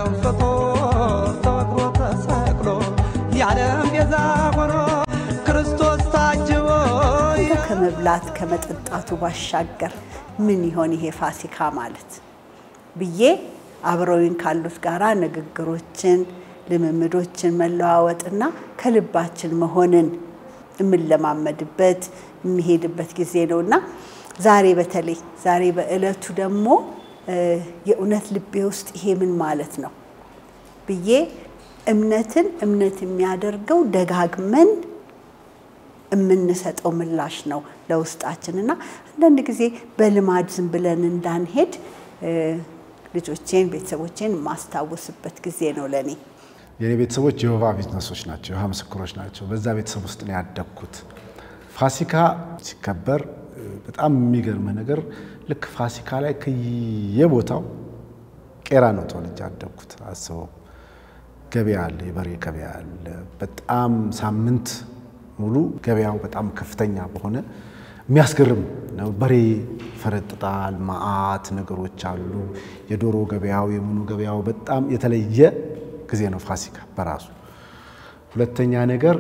ያለም ቤዛ ሆኖ ክርስቶስ ታጅቦ ከመብላት ከመጠጣቱ ባሻገር ምን ይሆን ይሄ ፋሲካ ማለት ብዬ አብረውኝ ካሉት ጋራ ንግግሮችን ልምምዶችን መለዋወጥና ከልባችን መሆንን እምለማመድበት የሚሄድበት ጊዜ ነውና ዛሬ በተለይ ዛሬ በእለቱ ደግሞ የኡነት ልቤ ውስጥ ይሄ ምን ማለት ነው ብዬ እምነት የሚያደርገው ደጋግመን እምንሰጠው ምላሽ ነው ለውስጣችንና አንዳንድ ጊዜ በልማድ ዝም ብለን እንዳንሄድ ልጆቼን ቤተሰቦቼን ማስታወስበት ጊዜ ነው ለኔ የኔ ቤተሰቦች የሆባ ቢዝነሶች ናቸው የሆባ ምስክሮች ናቸው በዛ ቤተሰብ ውስጥ ነው ያደግኩት ፋሲካ ሲከበር በጣም የሚገርም ነገር ልክ ፋሲካ ላይ ከየቦታው ቄራ ነው ተወልጄ ያደግኩት አስበው ገበያ አለ የበሬ ገበያ አለ በጣም ሳምንት ሙሉ ገበያው በጣም ከፍተኛ በሆነ የሚያስገርም ነው በሬ ፈረጥጣል ማአት ነገሮች አሉ የዶሮ ገበያው የሙኑ ገበያው በጣም የተለየ ጊዜ ነው ፋሲካ በራሱ ሁለተኛ ነገር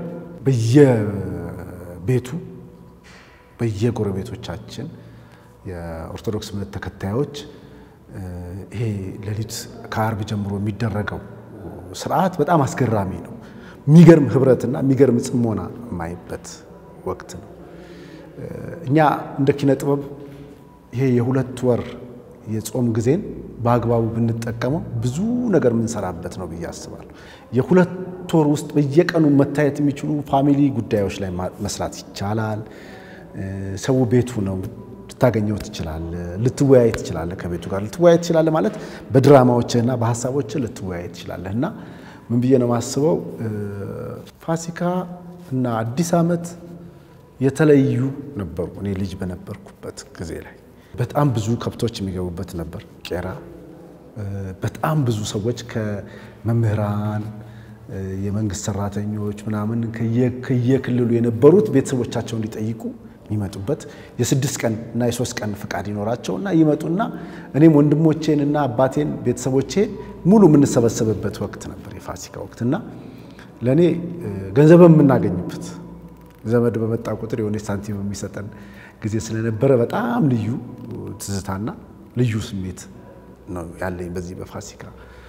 በየቤቱ በየጎረቤቶቻችን የኦርቶዶክስ እምነት ተከታዮች ይሄ ለሊት ከአርብ ጀምሮ የሚደረገው ስርዓት በጣም አስገራሚ ነው የሚገርም ህብረትና የሚገርም ጽሞና የማይበት ወቅት ነው እኛ እንደ ኪነ ጥበብ ይሄ የሁለት ወር የጾም ጊዜን በአግባቡ ብንጠቀመው ብዙ ነገር ምን ሰራበት ነው ብዬ አስባለሁ። የሁለት ወር ውስጥ በየቀኑ መታየት የሚችሉ ፋሚሊ ጉዳዮች ላይ መስራት ይቻላል። ሰው ቤቱ ነው ልታገኘው ትችላለህ፣ ልትወያይ ትችላለህ፣ ከቤቱ ጋር ልትወያይ ትችላለህ ማለት በድራማዎችና በሐሳቦች ልትወያይ ትችላለህ። እና ምን ብዬ ነው ማስበው ፋሲካ እና አዲስ ዓመት የተለዩ ነበሩ። እኔ ልጅ በነበርኩበት ጊዜ ላይ በጣም ብዙ ከብቶች የሚገቡበት ነበር ቄራ። በጣም ብዙ ሰዎች ከመምህራን የመንግስት ሰራተኞች ምናምን ከየክልሉ የነበሩት ቤተሰቦቻቸውን ሊጠይቁ ይመጡበት የ6 ቀን እና የ3 ቀን ፍቃድ ይኖራቸውና ይመጡና እኔም ወንድሞቼንና አባቴን ቤተሰቦቼን ሙሉ የምንሰበሰብበት ወቅት ነበር የፋሲካ ወቅትና ለኔ ገንዘብ የምናገኝበት ዘመድ በመጣ ቁጥር የሆነ ሳንቲም የሚሰጠን ጊዜ ስለነበረ በጣም ልዩ ትዝታና ልዩ ስሜት ነው ያለኝ በዚህ በፋሲካ።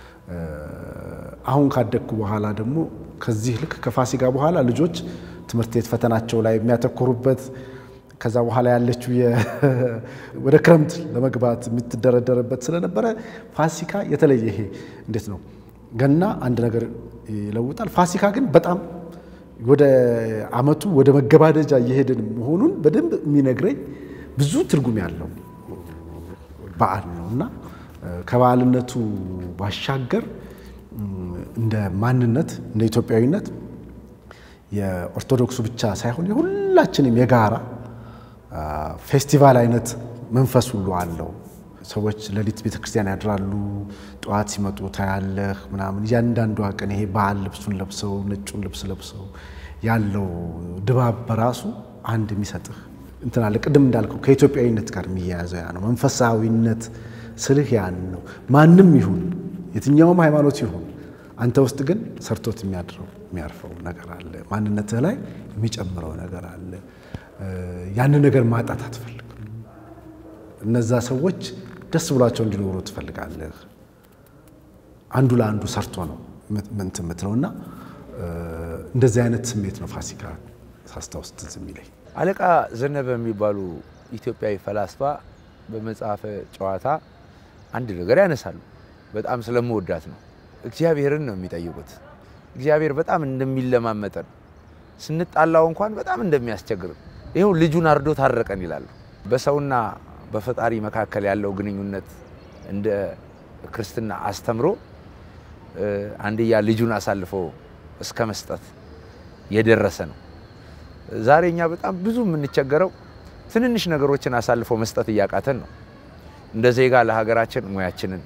አሁን ካደኩ በኋላ ደግሞ ከዚህ ልክ ከፋሲካ በኋላ ልጆች ትምህርት ቤት ፈተናቸው ላይ የሚያተኮሩበት ከዛ በኋላ ያለችው ወደ ክረምት ለመግባት የምትደረደርበት ስለነበረ ፋሲካ የተለየ ይሄ እንዴት ነው ገና አንድ ነገር ይለውጣል። ፋሲካ ግን በጣም ወደ አመቱ ወደ መገባደጃ እየሄድን መሆኑን በደንብ የሚነግረኝ ብዙ ትርጉም ያለው በዓል ነውና ከባልነቱ ባሻገር እንደ ማንነት እንደ ኢትዮጵያዊነት የኦርቶዶክሱ ብቻ ሳይሆን የሁላችንም የጋራ ፌስቲቫል አይነት መንፈስ ሁሉ አለው። ሰዎች ለሊት ቤተክርስቲያን ያድራሉ፣ ጧት ሲመጡ ታያለህ ምናምን ያንዳንዱ ቀን ይሄ በዓል ልብሱን ለብሰው ነጩን ልብስ ለብሰው ያለው ድባብ በራሱ አንድ የሚሰጥህ እንትና ለቅድም እንዳልከው ከኢትዮጵያዊነት ጋር የሚያያዘው ያ ነው። መንፈሳዊነት ስልህ ያን ነው። ማንም ይሁን የትኛውም ሃይማኖት ይሁን አንተ ውስጥ ግን ሰርቶት የሚያርፈው ነገር አለ። ማንነትህ ላይ የሚጨምረው ነገር አለ። ያን ነገር ማጣት አትፈልግም። እነዛ ሰዎች ደስ ብሏቸው እንዲኖሩ ትፈልጋለህ። አንዱ ለአንዱ ሰርቶ ነው ምን ትምትለውና እንደዚህ አይነት ስሜት ነው ፋሲካ ሳስታውስ ትዝ የሚለኝ። አለቃ ዘነበ የሚባሉ ኢትዮጵያዊ ፈላስፋ በመጽሐፈ ጨዋታ አንድ ነገር ያነሳሉ። በጣም ስለምወዳት ነው። እግዚአብሔርን ነው የሚጠይቁት። እግዚአብሔር በጣም እንደሚለማመጠን ስንጣላው እንኳን በጣም እንደሚያስቸግር ይሄው ልጁን አርዶ ታረቀን ይላሉ። በሰውና በፈጣሪ መካከል ያለው ግንኙነት እንደ ክርስትና አስተምሮ አንድያ ልጁን አሳልፎ እስከ መስጠት የደረሰ ነው። ዛሬኛ በጣም ብዙ የምንቸገረው ትንንሽ ነገሮችን አሳልፎ መስጠት ያቃተን ነው። እንደ ዜጋ ለሀገራችን ሙያችንን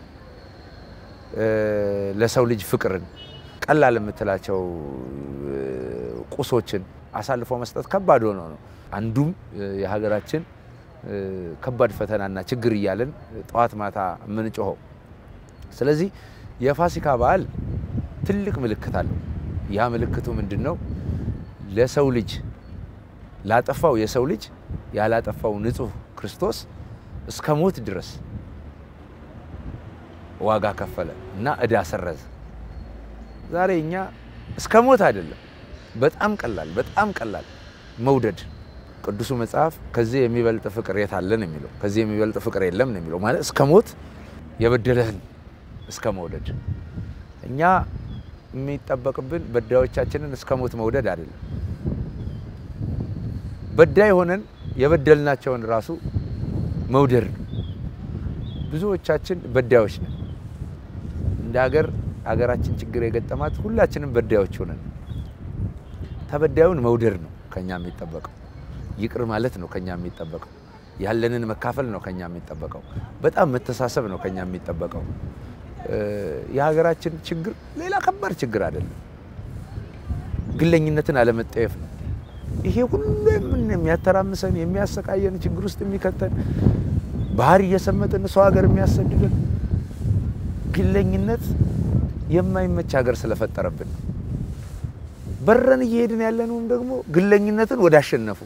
ለሰው ልጅ ፍቅርን ቀላል የምትላቸው ቁሶችን አሳልፎ መስጠት ከባድ ሆኖ ነው አንዱም የሀገራችን ከባድ ፈተናና ችግር ይያለን ጧት ማታ ምን ጮኸው። ስለዚህ የፋሲካ በዓል ትልቅ ምልክት አለው። ያ ምልክቱ ምንድነው? ለሰው ልጅ ላጠፋው የሰው ልጅ ያላጠፋው ንጹህ ክርስቶስ እስከ ሞት ድረስ ዋጋ ከፈለ እና እዳ ሰረዘ። ዛሬ እኛ እስከ ሞት አይደለም በጣም ቀላል መውደድ ቅዱሱ መጽሐፍ ከዚህ የሚበልጥ ፍቅር የታለ ነው የሚለው። ከዚህ የሚበልጥ ፍቅር የለም ነው የሚለው። ማለት እስከ ሞት የበደለህን እስከ መውደድ። እኛ የሚጠበቅብን በዳዮቻችንን እስከ ሞት መውደድ አይደለም። በዳይ ሆነን የበደልናቸውን ራሱ መውደድ። ብዙዎቻችን በዳዮች ነን። እንደ ሀገራችን ችግር የገጠማት ሁላችንም በዳዮች ሆነን ተበዳዩን መውደድ ነው ከኛ የሚጠበቀው። ይቅር ማለት ነው ከኛ የሚጠበቀው። ያለንን መካፈል ነው ከኛ የሚጠበቀው። በጣም መተሳሰብ ነው ከኛ የሚጠበቀው። የሀገራችን ችግር ሌላ ከባድ ችግር አይደለም። ግለኝነትን አለመጠየፍ ነው። ይሄ ሁሉ የሚያተራምሰን የሚያሰቃየን ችግር ውስጥ የሚከተን ባህር እየሰመጠን ሰው ሀገር የሚያሰድደን ግለኝነት የማይመች ሀገር ስለፈጠረብን በረን እየሄድን ያለነው ደግሞ ግለኝነትን ወዳሸነፉ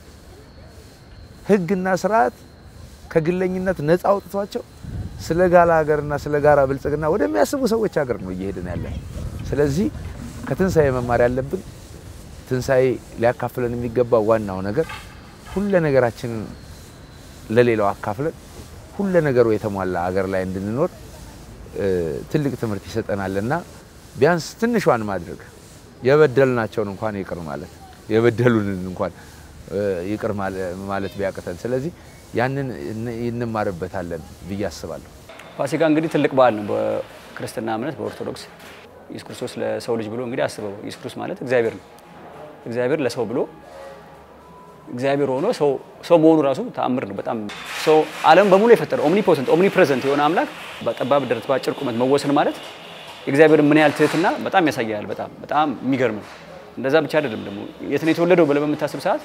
ህግና ስርዓት ከግለኝነት ነፃ አውጥቷቸው ስለ ጋላ ሀገርና ስለ ጋራ ብልጽግና ወደሚያስቡ ሰዎች ሀገር ነው እየሄድን ያለነው። ስለዚህ ከትንሳኤ መማር ያለብን ትንሳኤ ሊያካፍለን የሚገባው ዋናው ነገር ሁሉ ነገራችን ለሌላው አካፍለን ሁሉ ነገሩ የተሟላ ሀገር ላይ እንድንኖር ትልቅ ትምህርት ይሰጠናልና ቢያንስ ትንሿን ማድረግ የበደልናቸውን እንኳን ይቅር ማለት የበደሉንን እንኳን ይቅር ማለት ቢያቀተን ስለዚህ ያንን እንማርበታለን ብዬ አስባለሁ። ፋሲካ እንግዲህ ትልቅ በዓል ነው በክርስትና እምነት በኦርቶዶክስ ኢየሱስ ክርስቶስ ለሰው ልጅ ብሎ እንግዲህ አስበው ኢየሱስ ክርስቶስ ማለት እግዚአብሔር ነው። እግዚአብሔር ለሰው ብሎ እግዚአብሔር ሆኖ ሰው መሆኑ ራሱ ተአምር ነው። በጣም ሰው ዓለም በሙሉ የፈጠረ ኦምኒፖተንት ኦምኒፕሬዘንት የሆነ አምላክ በጠባብ ደረት ባጭር ቁመት መወሰን ማለት እግዚአብሔር ምን ያህል ትህትና በጣም ያሳያል። በጣም የሚገርም ነው። እንደዛ ብቻ አይደለም ደግሞ የት ነው የተወለደው ብለህ በምታስብ ሰዓት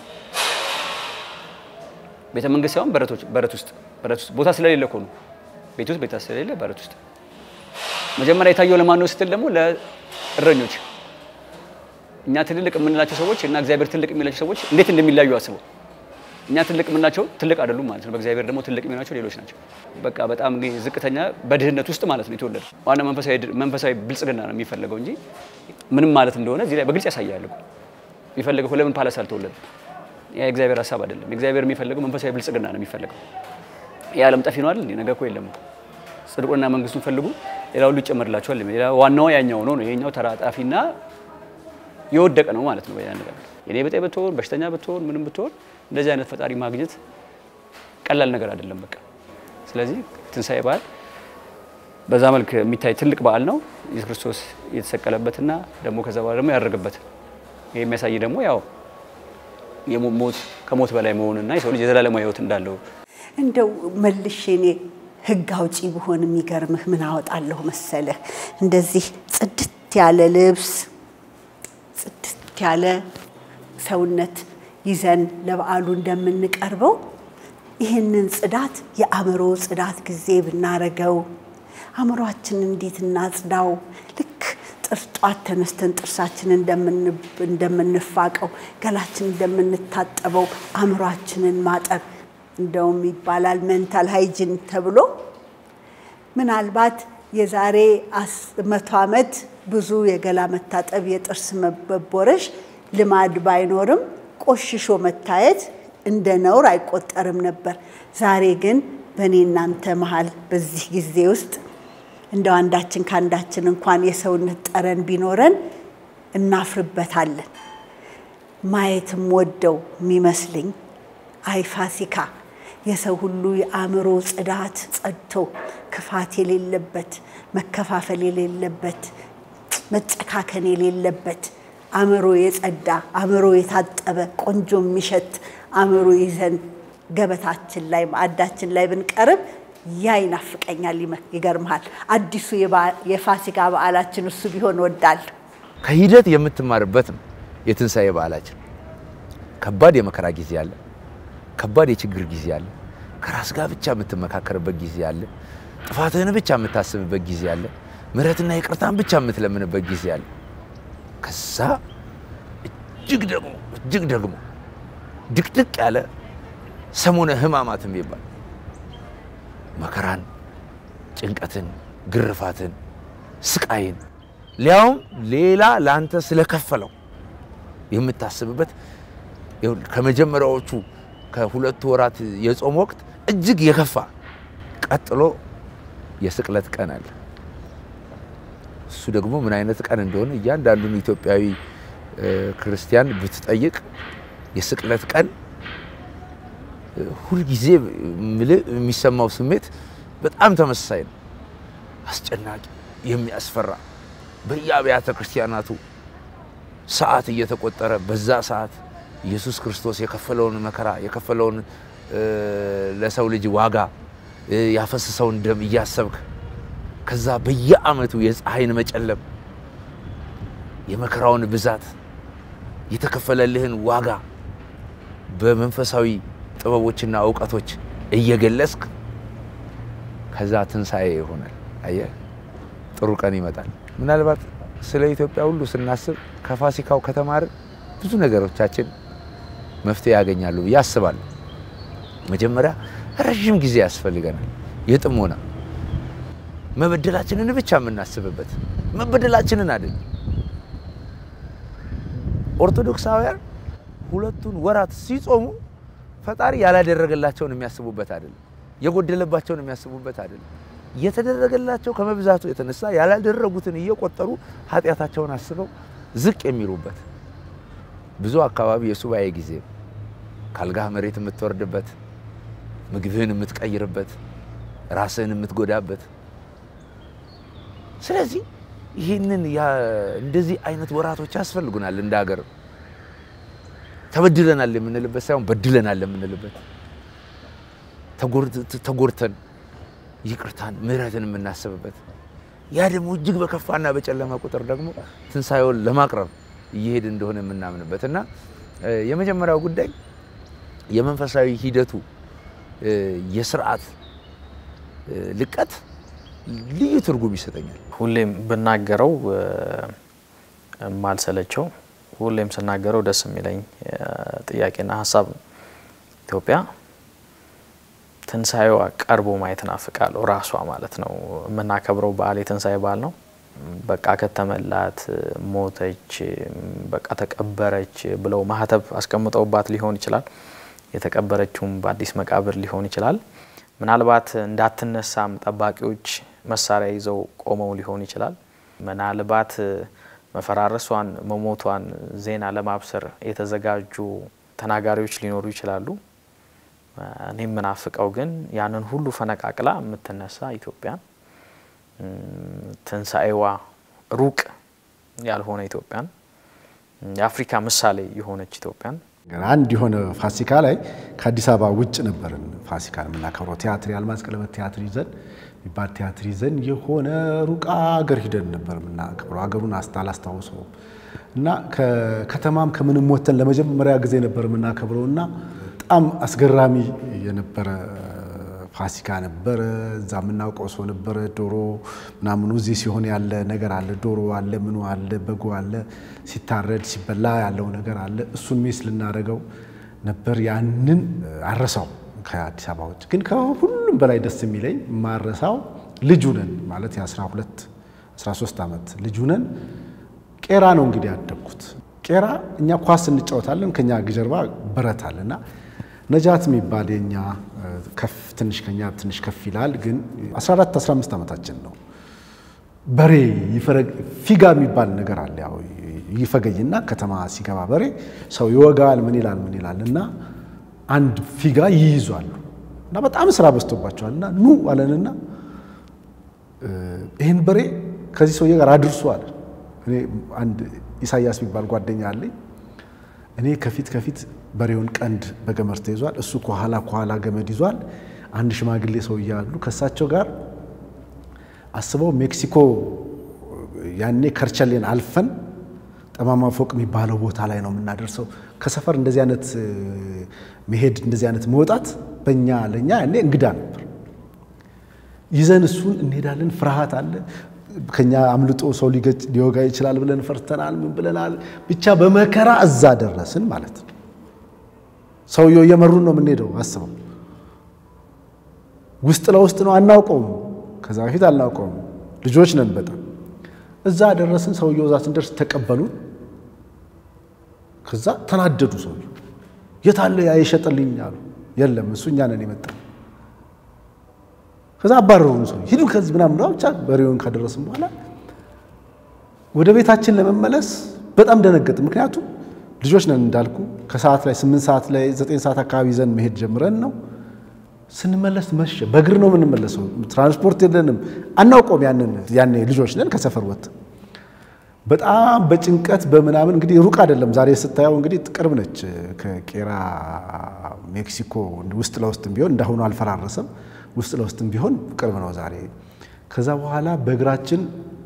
ቤተ መንግስት ሳይሆን በረት ውስጥ ቦታ ስለሌለ እኮ ነው። ቤት ውስጥ ቤት ስለሌለ በረት ውስጥ መጀመሪያ የታየው ለማን ነው ስትል ደግሞ ለእረኞች እኛ ትልልቅ የምንላቸው ሰዎች እና እግዚአብሔር ትልቅ የሚላቸው ሰዎች እንዴት እንደሚለያዩ አስበው። እኛ ትልቅ የምንላቸው ትልቅ አይደሉም ማለት ነው። በእግዚአብሔር ደግሞ ትልቅ የሚሆናቸው ሌሎች ናቸው። በቃ በጣም ዝቅተኛ በድህነት ውስጥ ማለት ነው የተወለደ ዋና መንፈሳዊ ብልጽግና ነው የሚፈልገው እንጂ ምንም ማለት እንደሆነ እዚህ ላይ በግልጽ ያሳያል እኮ። የሚፈልገው ለምን ፓላስ አልተወለደ? ያ እግዚአብሔር ሐሳብ አይደለም። እግዚአብሔር የሚፈልገው መንፈሳዊ ብልጽግና ነው የሚፈልገው። የዓለም ጠፊ ነው አይደል? ነገ እኮ የለም። ጽድቁና መንግስቱን ፈልጉ ሌላው ሁሉ ይጨመርላችኋል። ሌላ ዋናው ያኛው ነው። ይሄኛው ተራጣፊና የወደቀ ነው ማለት ነው። ያን ነገር የኔ በጤ ብትሆን በሽተኛ ብትሆን ምንም ብትሆን እንደዚህ አይነት ፈጣሪ ማግኘት ቀላል ነገር አይደለም በቃ። ስለዚህ ትንሳኤ በዓል በዛ መልክ የሚታይ ትልቅ በዓል ነው። ኢየሱስ ክርስቶስ የተሰቀለበትና ደግሞ ከዛ በኋላ ደግሞ ያረገበት ይሄ የሚያሳይ ደግሞ ያው የሞት ከሞት በላይ መሆንና የሰው ልጅ የዘላለማዊ ሕይወት እንዳለው እንደው መልሼ እኔ ህግ አውጪ ብሆን የሚገርምህ ምን አወጣለሁ መሰለህ እንደዚህ ጽድት ያለ ልብስ ጽድት ያለ ሰውነት ይዘን ለበዓሉ እንደምንቀርበው ይሄንን ጽዳት የአእምሮ ጽዳት ጊዜ ብናረገው አእምሮአችን እንዴት እናጽዳው ልክ ጥርጧት ተነስተን ጥርሳችንን እንደምንፋቀው ገላችንን እንደምንታጠበው አእምሮአችንን ማጠብ እንደውም ይባላል ሜንታል ሃይጂን ተብሎ ምናልባት የዛሬ 100 ዓመት ብዙ የገላ መታጠብ የጥርስ መቦረሽ ልማድ ባይኖርም ቆሽሾ መታየት እንደ ነውር አይቆጠርም ነበር። ዛሬ ግን በእኔናንተ መሃል በዚህ ጊዜ ውስጥ እንደው አንዳችን ካንዳችን እንኳን የሰውነት ጠረን ቢኖረን እናፍርበታለን። ማየትም ወደው የሚመስልኝ አይ ፋሲካ የሰው ሁሉ የአእምሮ ጽዳት ጸድቶ ክፋት የሌለበት መከፋፈል የሌለበት መጨካከን የሌለበት አእምሮ የጸዳ አእምሮ የታጠበ ቆንጆ የሚሸት አእምሮ ይዘን ገበታችን ላይ ማዕዳችን ላይ ብንቀርብ ያ ይናፍቀኛል። ይገርምሃል አዲሱ የፋሲካ በዓላችን እሱ ቢሆን ወዳል። ከሂደት የምትማርበት ነው የትንሳኤ በዓላችን። ከባድ የመከራ ጊዜ አለ፣ ከባድ የችግር ጊዜ አለ፣ ከራስ ጋር ብቻ የምትመካከርበት ጊዜ አለ፣ ጥፋትህን ብቻ የምታስብበት ጊዜ አለ፣ ምሕረትና ይቅርታን ብቻ የምትለምንበት ጊዜ አለ። ከዛ እጅግ ደግሞ ድቅድቅ ያለ ሰሞነ ሕማማትም ይባል መከራን፣ ጭንቀትን፣ ግርፋትን፣ ስቃይን ሊያውም ሌላ ላንተ ስለከፈለው የምታስብበት ከመጀመሪያዎቹ ከሁለት ወራት የጾም ወቅት እጅግ የከፋ ቀጥሎ የስቅለት ቀን አለ። እሱ ደግሞ ምን አይነት ቀን እንደሆነ እያንዳንዱን ኢትዮጵያዊ ክርስቲያን ብትጠይቅ የስቅለት ቀን ሁሉ ጊዜ የሚሰማው ስሜት በጣም ተመሳሳይ ነው። አስጨናቂ የሚያስፈራ በየአብያተ ክርስቲያናቱ ሰዓት እየተቆጠረ በዛ ሰዓት ኢየሱስ ክርስቶስ የከፈለውን መከራ የከፈለውን ለሰው ልጅ ዋጋ ያፈሰሰውን ደም እያሰብክ ከዛ በየዓመቱ የፀሐይን መጨለም የመከራውን ብዛት የተከፈለልህን ዋጋ በመንፈሳዊ ጥበቦችና ዕውቀቶች እየገለጽክ ከዛ ትንሳኤ ይሆናል። አየህ ጥሩ ቀን ይመጣል። ምናልባት ስለ ኢትዮጵያ ሁሉ ስናስብ ከፋሲካው ከተማር ብዙ ነገሮቻችን መፍትሄ ያገኛሉ ብዬ አስባለሁ። መጀመሪያ ረጅም ጊዜ ያስፈልገናል የጥሞና መበደላችንን ብቻ የምናስብበት መበደላችንን አይደል። ኦርቶዶክሳውያን ሁለቱን ወራት ሲጾሙ ፈጣሪ ያላደረገላቸውን የሚያስቡበት አይደለም የጎደለባቸውን የሚያስቡበት አይደለም የተደረገላቸው ከመብዛቱ የተነሳ ያላደረጉትን እየቆጠሩ ኃጢያታቸውን አስበው ዝቅ የሚሉበት ብዙ አካባቢ የሱባኤ ጊዜ ካልጋህ መሬት የምትወርድበት ምግብህን የምትቀይርበት ራስህን የምትጎዳበት ስለዚህ ይሄንን እንደዚህ አይነት ወራቶች ያስፈልጉናል እንደ ሀገር ተበድለናል የምንልበት ሳይሆን በድለናል የምንልበት ተጎርተን ይቅርታን ምህረትን የምናስብበት ያ ደግሞ እጅግ በከፋና በጨለማ ቁጥር ደግሞ ትንሳኤውን ለማቅረብ ይሄድ እንደሆነ የምናምንበትና የመጀመሪያው ጉዳይ የመንፈሳዊ ሂደቱ የሥርዓት ልቀት ልዩ ትርጉም ይሰጠኛል ሁሌም ብናገረው ማልሰለቸው ሁሌም ስናገረው ደስ የሚለኝ ጥያቄና ሐሳብ ኢትዮጵያ ትንሳኤዋ ቀርቦ ማየት ናፍቃለሁ ራሷ ማለት ነው መናከብረው በዓል የትንሳኤ በዓል ነው በቃ ከተመላት ሞተች በቃ ተቀበረች ብለው ማህተብ አስቀምጠውባት ሊሆን ይችላል የተቀበረችውም በአዲስ መቃብር ሊሆን ይችላል ምናልባት እንዳትነሳም ጠባቂዎች መሳሪያ ይዘው ቆመው ሊሆን ይችላል ምናልባት መፈራረሷን መሞቷን ዜና ለማብሰር የተዘጋጁ ተናጋሪዎች ሊኖሩ ይችላሉ እኔ ምናፍቀው ግን ያንን ሁሉ ፈነቃቅላ የምትነሳ ኢትዮጵያ ትንሳኤዋ ሩቅ ያልሆነ ኢትዮጵያን የአፍሪካ ምሳሌ የሆነች ኢትዮጵያን አንድ የሆነ ፋሲካ ላይ ከአዲስ አበባ ውጭ ነበርን ፋሲካን ምናከብረው ቲያትር ያልማዝ ቀለበት ቲያትር ይዘን ይባል ቲያትር ይዘን የሆነ ሩቅ አገር ሄደን ነበር ምናከብረው አገሩን አላስታውሰው እና ከከተማም ከምንም ወተን ለመጀመሪያ ጊዜ ነበር ምናከብረውና በጣም አስገራሚ የነበረ ፋሲካ ነበር እዛ ምናውቀው ሰው ነበር ዶሮ ምናምን እዚህ ሲሆን ያለ ነገር አለ ዶሮ አለ ምኑ አለ በጉ አለ ሲታረድ ሲበላ ያለው ነገር አለ እሱን ሚስ ልናረጋው ነበር ያንን አረሳው ከአዲስ አበባ ውጭ ግን ከሁሉም በላይ ደስ የሚለኝ ማረሳው ልጅ ነን ማለት የ12 13 አመት ልጅ ነን ቄራ ነው እንግዲህ ያደኩት ቄራ እኛ ኳስ እንጫወታለን ከኛ ግጀርባ በረት አለና ነጃት የሚባል የኛ ከፍ ትንሽ ከኛ ትንሽ ከፍ ይላል ግን 14 15 አመታችን ነው በሬ ይፈረግ ፊጋ የሚባል ነገር አለ ያው ይፈገይና ከተማ ሲገባ በሬ ሰው ይወጋል ምን ይላልና አንድ ፊጋ ይይዟል እና በጣም ስራ በዝቶባቸዋልና ኑ አለንና ይሄን በሬ ከዚህ ሰውዬ ጋር አድርሷል እኔ አንድ ኢሳያስ የሚባል ጓደኛ አለኝ እኔ ከፊት በሬውን ቀንድ በገመድ ተይዟል እሱ ከኋላ ገመድ ይዟል አንድ ሽማግሌ ሰው ይያሉ ከሳቸው ጋር አስበው ሜክሲኮ ያኔ ከርቸሌን አልፈን ጠማማ ፎቅ የሚባለው ቦታ ላይ ነው የምናደርሰው ከሰፈር እንደዚህ አይነት መሄድ እንደዚህ አይነት መውጣት ለኛ ያኔ እንግዳ ነበር ይዘን እሱን እንሄዳለን ፍርሃት አለ ከኛ አምልጦ ሰው ሊወጋ ይችላል ብለን ፈርተናል ምን ብለናል ብቻ በመከራ እዛ ደረስን ማለት ነው ሰውየው የመሩን ነው የምንሄደው አስበው ውስጥ ለውስጥ ነው አናውቀውም ከዛ በፊት አናውቀውም ልጆች ነን በጣም እዛ ደረስን ሰውየው እዛ ስንደርስ ተቀበሉን ከዛ ተናደዱ ሰውየው የታለ ያ ይሸጥልኝ አሉ የለም እሱ እኛ ነን የመጣ ከዛ አባረሩን ሰው ሂዱ ከዚህ ምናምን ነው ብቻ በሬውን ካደረስን በኋላ ወደ ቤታችን ለመመለስ በጣም ደነገጥ ምክንያቱም ልጆች ነን እንዳልኩ ከሰዓት ላይ 8 ሰዓት ላይ 9 ሰዓት አካባቢ ይዘን መሄድ ጀምረን ነው ስንመለስ መሸ በእግር ነው የምንመለሰው ትራንስፖርት የለንም አናውቀውም ያኔ ልጆች ነን ከሰፈር ወጥ በጣም በጭንቀት በመናምን እንግዲህ ሩቅ አይደለም ዛሬ ስታየው እንግዲህ ቅርብ ነች ከቄራ ሜክሲኮ ውስጥ ለውስጥም ቢሆን እንዳሁኑ አልፈራረሰም ውስጥ ለውስጥም ቢሆን ቅርብ ነው ዛሬ ከዛ በኋላ በእግራችን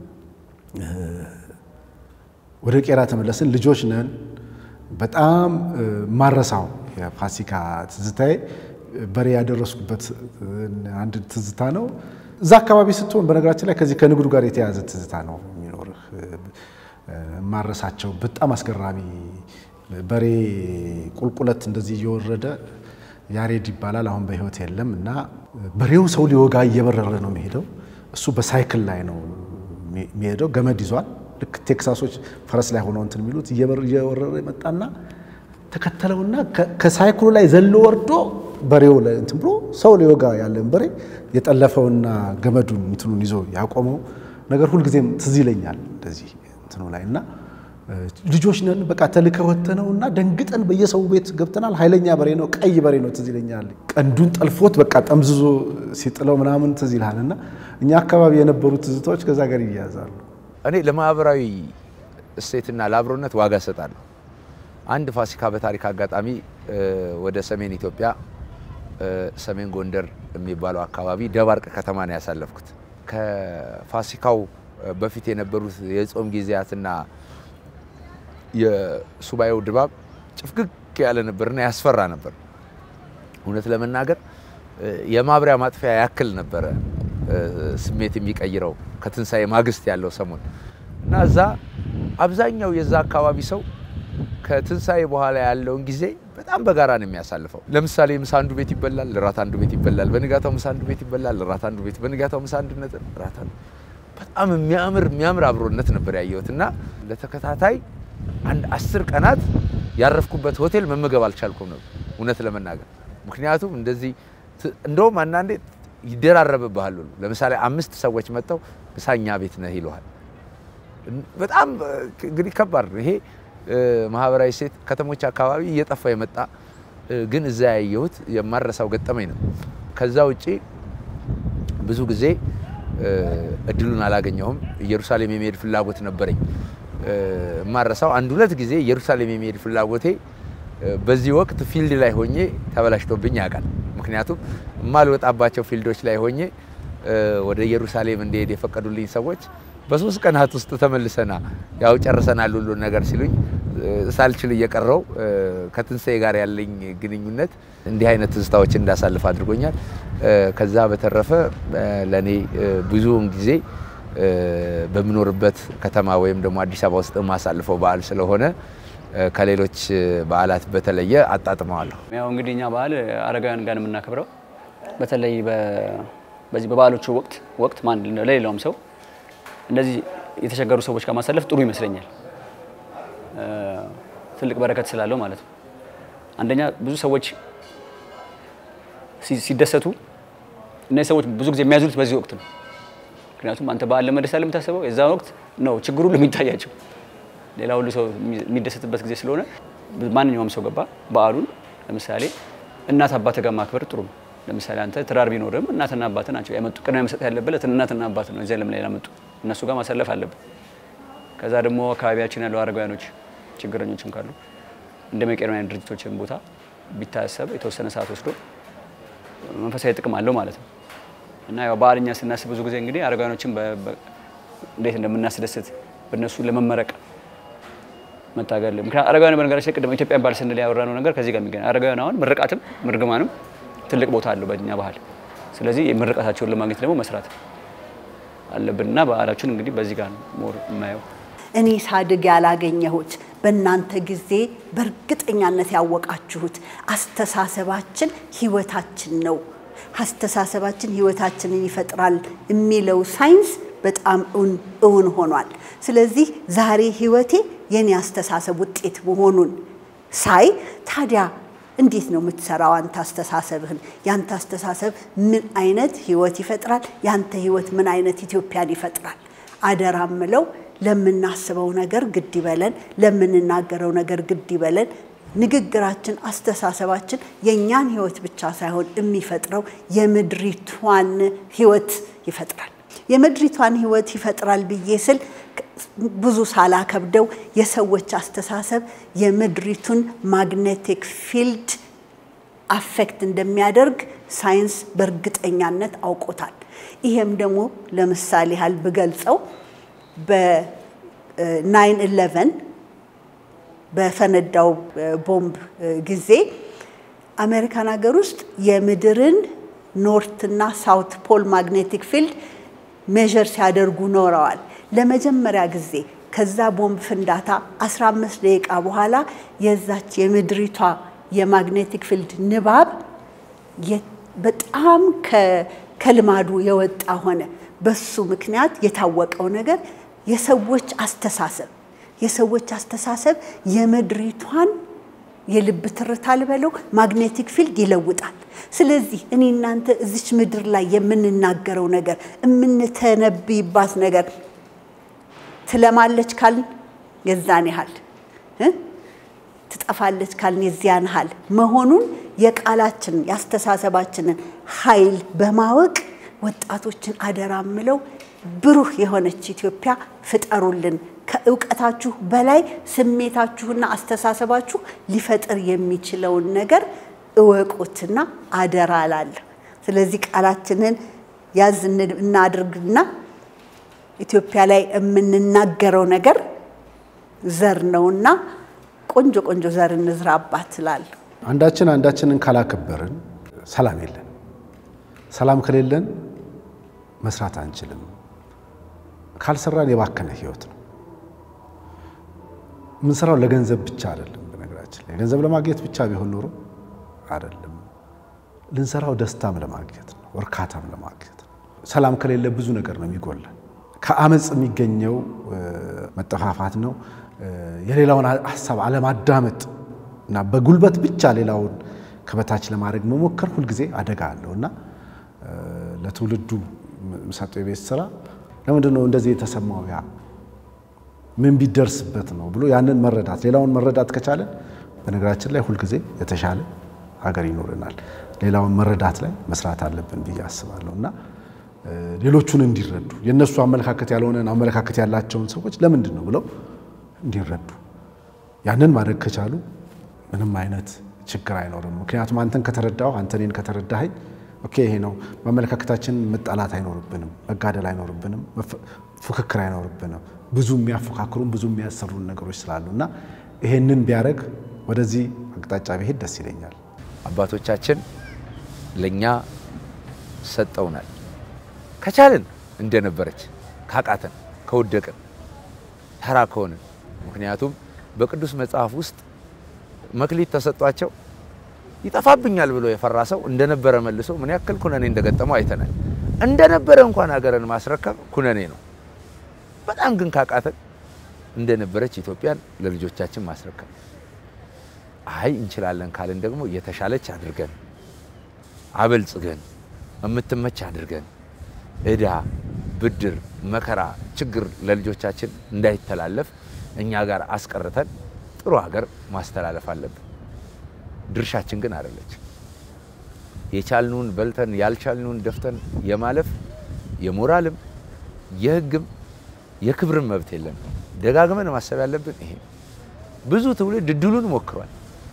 ወደ ቄራ ተመለስን ልጆች ነን በጣም ማረሳው የፋሲካ ትዝታዬ በሬ ያደረስኩበት አንድ ትዝታ ነው እዛ አካባቢ ስትሆን በነገራችን ላይ ከዚህ ከንግዱ ጋር የተያዘ ትዝታ ነው የሚኖርህ ማረሳቸው በጣም አስገራሚ በሬ ቁልቁለት እንደዚህ እየወረደ ያሬድ ይባላል አሁን በህይወት የለም እና በሬው ሰው ሊወጋ እየበረረ ነው የሚሄደው እሱ በሳይክል ላይ ነው የሚሄደው ገመድ ይዟል ልክ ቴክሳሶች ፈረስ ላይ ሆነው እንትን የሚሉት እየወረረ ይመጣና ተከተለውና ከሳይክሉ ላይ ዘሎ ወርዶ በሬው ላይ እንትን ብሎ ሰው ሊወጋ ያለን በሬ የጠለፈውና ገመዱን እንትኑን ይዞ ያቆመው ነገር ሁሉ ጊዜም ትዝ ይለኛል እንደዚህ እንትኑ ላይና ልጆች ነን በቃ ተልከወተነውና ደንግጠን በየሰው ቤት ገብተናል ኃይለኛ በሬ ነው ቀይ በሬ ነው ትዝ ይለኛል ቀንዱን ጠልፎት በቃ ጠምዝዞ ሲጥለው ምናምን ትዝ ይላልና እኛ አካባቢ የነበሩት ትዝታዎች ከዛ ጋር ይያዛሉ እኔ ለማህበራዊ እሴትና ለአብሮነት ዋጋ ሰጣለሁ አንድ ፋሲካ በታሪክ አጋጣሚ ወደ ሰሜን ኢትዮጵያ ሰሜን ጎንደር የሚባለው አካባቢ ደባርቅ ከተማ ነው ያሳለፍኩት ከፋሲካው በፊት የነበሩት የጾም ጊዜያትና የሱባኤው ድባብ ጭፍግግ ያለ ነበርና ያስፈራ ነበር እውነት ለመናገር የማብሪያ ማጥፊያ ያክል ነበር ስሜት የሚቀይረው ከትንሳኤ ማግስት ያለው ሰሞን እና እዛ አብዛኛው የዛ አካባቢ ሰው ከትንሳኤ በኋላ ያለውን ጊዜ በጣም በጋራ ነው የሚያሳልፈው ለምሳሌ ምሳ አንዱ ቤት ይበላል ለራት አንዱ ቤት ይበላል በንጋታው ምሳ አንዱ ቤት ይበላል ለራት አንዱ ቤት በንጋታው ምሳ አንዱ ነጥብ ራት አንዱ በጣም የሚያምር አብሮነት ነበር ያየሁትና ለተከታታይ አንድ 10 ቀናት ያረፍኩበት ሆቴል መመገብ አልቻልኩም ነው እውነት ለመናገር ምክንያቱም እንደዚህ እንደውም አንዳንዴ ይደራረብብሃል ለምሳሌ 5 ሰዎች መጣው ምሳኛ ቤት ነህ ይሏል በጣም እንግዲህ ከባድ ይሄ ማህበራዊ ሴት ከተሞች አካባቢ እየጠፋ የመጣ ግን እዛ ያየሁት የማረሳው ገጠመኝ ነው ከዛ ውጪ ብዙ ጊዜ እድሉን አላገኘሁም ኢየሩሳሌም የመሄድ ፍላጎት ነበርኝ ማረሳው አንድ ሁለት ጊዜ ኢየሩሳሌም የመሄድ ፍላጎቴ በዚህ ወቅት ፊልድ ላይ ሆኜ ተበላሽቶብኝ ያውቃል ምክንያቱም ማልወጣባቸው ፊልዶች ላይ ሆኜ ወደ ኢየሩሳሌም እንደሄድ የፈቀዱልኝ ሰዎች በ3 ቀናት ውስጥ ተመልሰና ያው ጨርሰናል ሁሉ ነገር ሲሉኝ ሳልችል እየቀረው ከትንሳኤ ጋር ያለኝ ግንኙነት እንዲህ አይነት ትዝታዎች እንዳሳልፍ አድርጎኛል ከዛ በተረፈ ለኔ ብዙውን ጊዜ በመኖርበት ከተማ ወይም ደግሞ አዲስ አበባ ውስጥ ማሳልፈው በዓል ስለሆነ ከሌሎች በዓላት በተለየ አጣጥመዋለሁ ያው እንግዲህኛ በዓል አረጋውያን ጋር የምናከብረው በተለይ በዚህ በበዓሎቹ ወቅት ማን ለሌላውም ሰው እንደዚህ የተቸገሩ ሰዎች ጋር ማሳለፍ ጥሩ ይመስለኛል ትልቅ በረከት ስላለው ማለት ነው አንደኛ ብዙ ሰዎች ሲደሰቱ እነዚህ ሰዎች ብዙ ጊዜ የሚያዝኑት በዚህ ወቅት ነው ምክንያቱም አንተ በዓል ለመደሰት ለምታስበው የዛ ወቅት ነው ችግሩ ሁሉ የሚታያቸው ሌላ ሁሉ ሰው የሚደሰትበት ጊዜ ስለሆነ ማንኛውም ሰው ገባ በዓሉን ለምሳሌ እናት አባት ጋር ማክበር ጥሩ ነው ለምሳሌ አንተ ትዳር ቢኖርም እናትና አባት ናቸው ያመጡ ቅድሚያ መስጠት ያለበት እናትና አባት ነው እዚያ ለምን ያመጡ እነሱ ጋር ማሳለፍ አለበት ከዛ ደግሞ አካባቢያችን ያለው አረጋውያኖች ችግረኞችም ካሉ እንደ መቄዶንያ ድርጅቶችን ቦታ ቢታሰብ የተወሰነ ሰዓት ወስዶ መንፈሳዊ ጥቅም አለው ማለት ነው እና ያው በዓልኛ ስናስብ ብዙ ጊዜ እንግዲህ አረጋውያኖችን እንዴት እንደምናስደስት በእነሱ ለመመረቅ መታገል ምክንያቱም አረጋውያን በነገራችን ላይ ቅድም ኢትዮጵያን ባል ስንል ያወራነው ነገር ከዚህ ጋር የሚገናኝ አረጋውያን አሁን ምርቃትም ምርግማንም ትልቅ ቦታ አለው በእኛ ባህል ስለዚህ የምርቃታቸውን ለማግኘት ደግሞ መስራት አለብንና በዓላችን እንግዲህ በዚህ ጋር ሞር የማየው እኔ ሳድግ ያላገኘሁት በእናንተ ጊዜ በርግጠኛነት ያወቃችሁት አስተሳሰባችን ህይወታችን ነው አስተሳሰባችን ህይወታችንን ይፈጥራል የሚለው ሳይንስ በጣም እውን ሆኗል ስለዚህ ዛሬ ህይወቴ የኔ አስተሳሰብ ውጤት መሆኑን ሳይ ታዲያ እንዴት ነው የምትሰራው አንተ አስተሳሰብህን ያንተ አስተሳሰብ ምን አይነት ህይወት ይፈጥራል ያንተ ህይወት ምን አይነት ኢትዮጵያን ይፈጥራል አደራምለው ለምናስበው ነገር ግድ ይበለን ለምንናገረው ነገር ግድ ይበለን ንግግራችን አስተሳሰባችን የኛን ህይወት ብቻ ሳይሆን የሚፈጥረው የምድሪቷን ህይወት ይፈጥራል የምድሪቷን ህይወት ይፈጥራል በየስል ብዙ ሳላ ከብደው የሰዎች አስተሳሰብ የምድሪቱን ማግኔቲክ ፊልድ አፌክት እንደሚያደርግ ሳይንስ በርግጠኛነት አውቆታል ይሄም ደግሞ ለምሳሌ ሀል በገልጸው በ9/11 በፈነዳው ቦምብ ጊዜ አሜሪካን ሀገር ውስጥ የምድርን ኖርት እና ሳውት ፖል ማግኔቲክ ፊልድ ሜዠር ሲያደርጉ ኖረዋል ለመጀመሪያ ጊዜ ከዛ ቦምብ ፍንዳታ 15 ደቂቃ በኋላ የዛች የምድሪቷ የማግኔቲክ ፊልድ ንባብ በጣም ከልማዱ የወጣ ሆነ በሱ ምክንያት የታወቀው ነገር የሰዎች አስተሳሰብ የምድሪቷን የልብ ትርታ ልበለው ማግኔቲክ ፊልድ ይለውጣል ስለዚህ እኔ እናንተ እዚች ምድር ላይ የምንናገረው ነገር እምንተነብይባት ነገር ትለማለች ካል የዛን ያህል ትጠፋለች ካል የዚያን ያህል መሆኑን የቃላችን ያስተሳሰባችንን ኃይል በማወቅ ወጣቶችን አደራምለው ብሩህ የሆነች ኢትዮጵያ ፍጠሩልን ከእውቀታችሁ በላይ ስሜታችሁና አስተሳሰባችሁ ሊፈጥር የሚችለውን ነገር እወቁትና አደራላል ስለዚህ ቃላችንን ያዝንና አድርግና ኢትዮጵያ ላይ እምንናገረው ነገር ዘር ነውና ቆንጆ ቆንጆ ዘር እንዝራባት ይላል አንዳችንን ካላከበርን ሰላም የለን ሰላም ከሌለን መስራት አንችልም ካልሰራን የባከነ ህይወት ነው ምን ሰራው ለገንዘብ ብቻ አይደለም በነገራችን ላይ ገንዘብ ለማግኘት ብቻ ቢሆን ኖሮ አይደለም ልንሰራው ደስታም ለማግኘት ነው ወርካታም ለማግኘት ሰላም ከሌለ ብዙ ነገር ነው የሚጎለን ከአመጽ የሚገኘው መጠፋፋት ነው የሌላውን ሐሳብ አለማዳመጥ እና በጉልበት ብቻ ሌላውን ከበታች ለማድረግ መሞከር ሁሉ ጊዜ አደጋ አለውና ለትውልዱ መሰጠው የቤት ስራ ለምንድነው እንደዚህ የተሰማው ያ ምን ቢደርስበት ነው ብሎ ያንን መረዳት ሌላውን መረዳት ከቻለ በነገራችን ላይ ሁሉ ጊዜ የተሻለ ሀገር ይኖርናል ሌላውን መረዳት ላይ መስራት አለብን ብዬ አስባለሁና ሌሎቹን እንዲረዱ የነሱ አመለካከት ያልሆነን አመለካከት ያላቸውን ሰዎች ለምንድነው ብለው እንዲረዱ ያንን ማድረግ ከቻሉ ምንም አይነት ችግር አይኖርም ምክንያቱም አንተን ከተረዳው አንተኔን ከተረዳኸኝ ኦኬ ይሄ ነው በመለካከታችን መጣላት አይኖርብንም መጋደል አይኖርብንም ፉክክር አይኖርብንም ብዙ የሚያፈካክሩን ብዙ የሚያሰሩን ነገሮች ስላሉና ይሄንን ቢያረግ ወደዚህ አቅጣጫ ቢሄድ ደስ ይለኛል አባቶቻችን ለኛ ሰጠውናል ከቻልን እንደነበረች ካቃተን ከወደቀን ተራከውን ምክንያቱም በቅዱስ መጽሐፍ ውስጥ መክሊት ተሰጧቸው ይጣፋብኛል ብሎ የፈራሰው እንደነበረ መልሶ ምን ያክል ኩነኔ እንደገጠመው አይተናል እንደነበረ እንኳን ሀገርን ማስረከብ ኩነኔ ነው በጣም ግን ካቃተን እንደነበረች ኢትዮጵያን ለልጆቻችን ማስረከብ አይ እንችላለን ካልን ደግሞ የተሻለች አድርገን አበልጽገን እምትመች አድርገን እዳ ብድር መከራ ችግር ለልጆቻችን እንዳይተላለፍ እኛ ጋር አስቀርተን ጥሩ ሀገር ማስተላለፍ አለብን ድርሻችን ግን አይደለች የቻልኑን በልተን ያልቻልኑን ደፍተን የማለፍ የሞራልም የህግም የክብርም መብት የለም ደጋግመን ማሰብ ያለብን ይሄ ብዙ ትውልድ ድሉን ሞክሯል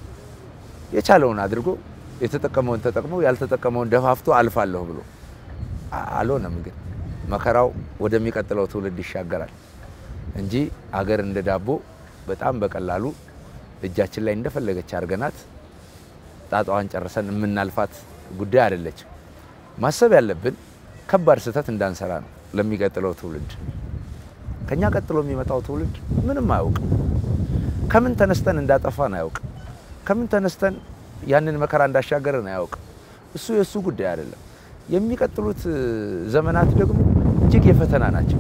የቻለውን አድርጎ የተጠቀመውን ተጠቅሞ ያልተጠቀመውን ደፋፍቶ አልፋለሁ ብሎ አልሆነም ግን መከራው ወደሚቀጥለው ትውልድ ይሻገራል እንጂ አገር እንደ ዳቦ በጣም በቀላሉ እጃችን ላይ እንደፈለገች አርገናት ጣጣዋን ጨርሰን የምናልፋት ጉዳይ አይደለች ማሰብ ያለብን ከባድ ስህተት እንዳንሰራ ነው ለሚቀጥለው ትውልድ ከኛ ቀጥሎ የሚመጣው ትውልድ ምንም አያውቅ ከምን ተነስተን እንዳጠፋን አያውቅ ከምን ተነስተን ያንን መከራ እንዳሻገረን አያውቅ እሱ የሱ ጉዳይ አይደለም የሚቀጥሉት ዘመናት ደግሞ እጅግ የፈተና ናቸው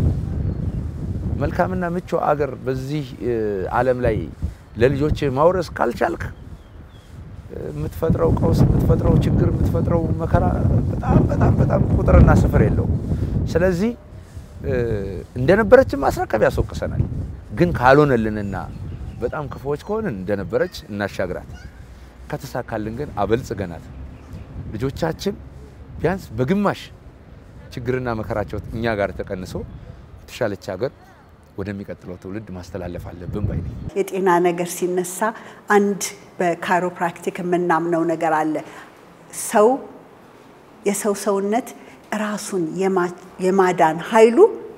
መልካምና ምቹ አገር በዚህ ዓለም ላይ ለልጆች ማውረስ ካልቻልክ የምትፈጥረው ቀውስ የምትፈጥረው ችግር የምትፈጥረው መከራ በጣም ቁጥርና ስፍር የለው ስለዚህ እንደነበረች ማስረከብ ያስወቅሰናል ግን ካልሆነልንና በጣም ክፉዎች ከሆነን እንደነበረች እናሻግራት ከተሳካልን ግን አበልጽገናት ልጆቻችን ቢያንስ በግማሽ ችግርና መከራቸው እኛ ጋር ተቀንሶ ተሻለች ሀገር ወደሚቀጥለው ትውልድ ማስተላለፍ አለብን ባይ ነኝ የጤና ነገር ሲነሳ አንድ በካይሮፕራክቲክ የምናምነው ነገር አለ ሰው የሰው ሰውነት ራሱን የማዳን ኃይሉ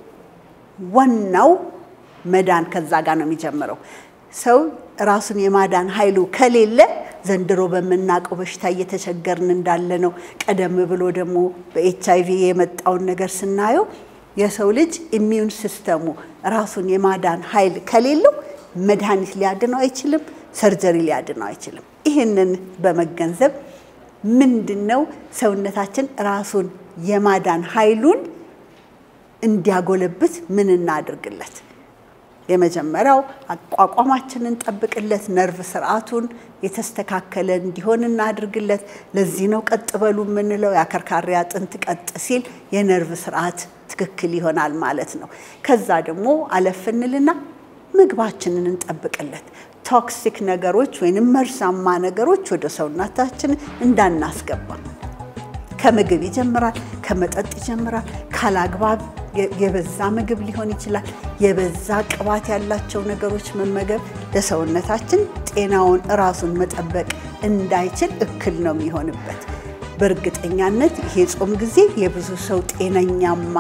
ዋናው መዳን ከዛ ጋር ነው የሚጀምረው ሰው ራሱን የማዳን ኃይሉ ከሌለ ዘንድሮ በመናቀው በሽታ እየተቸገርን እንዳለ ነው ቀደም ብሎ ደግሞ በኤችአይቪ የመጣው ነገር ስናየው የሰው ልጅ ኢሚዩን ሲስተሙ ራሱን የማዳን ኃይል ከሌለው መድኃኒት ሊያድነው አይችልም ሰርጀሪ ሊያድነው አይችልም ይሄንን በመገንዘብ ምንድነው ሰውነታችን ራሱን የማዳን ኃይሉን እንዲያጎለብት ምን እናድርግለት የመጀመሪያው አቋቋማችንን ጠብቅለት ነርቭ ስርዓቱን የተስተካከለ እንዲሆን እናድርግለት ለዚህ ነው ቀጥ በሉ ምንለው ያከርካሪ አጥንት ቀጥ ሲል የነርቭ ስርዓት ትክክል ይሆናል ማለት ነው ከዛ ደግሞ አለፍንልና ምግባችንን እንጠብቅለት ቶክሲክ ነገሮች ወይንም መርዛማ ነገሮች ወደ ሰውነታችን እንዳናስገባ ከምግብ ይጀምራል ከመጠጥ ይጀምራል ካላግባብ የበዛ ምግብ ሊሆን ይችላል የበዛ ቅባት ያላቸው ነገሮች መመገብ ለሰውነታችን ጤናውን ራሱን መጠበቅ እንዳይችል እክል ነው የሚሆንበት በርግጠኛነት ይሄ ጾም ጊዜ የብዙ ሰው ጤነኛማ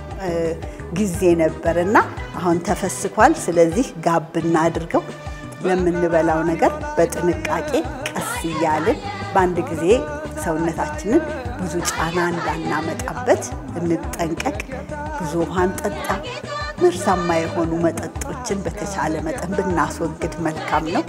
ጊዜ ነበርና አሁን ተፈስኳል ስለዚህ ጋብና አድርገው ለምንበላው ነገር በጥንቃቄ ቀስ ይያልን በአንድ ጊዜ ሰውነታችንን ብዙ ጫና እንዳናመጣበት እንጠንቀቅ ብዙ ውሃን ጠጣ መርዛማ የሆኑ መጠጦችን በተቻለ መጠን ብናስወግድ መልካም ነው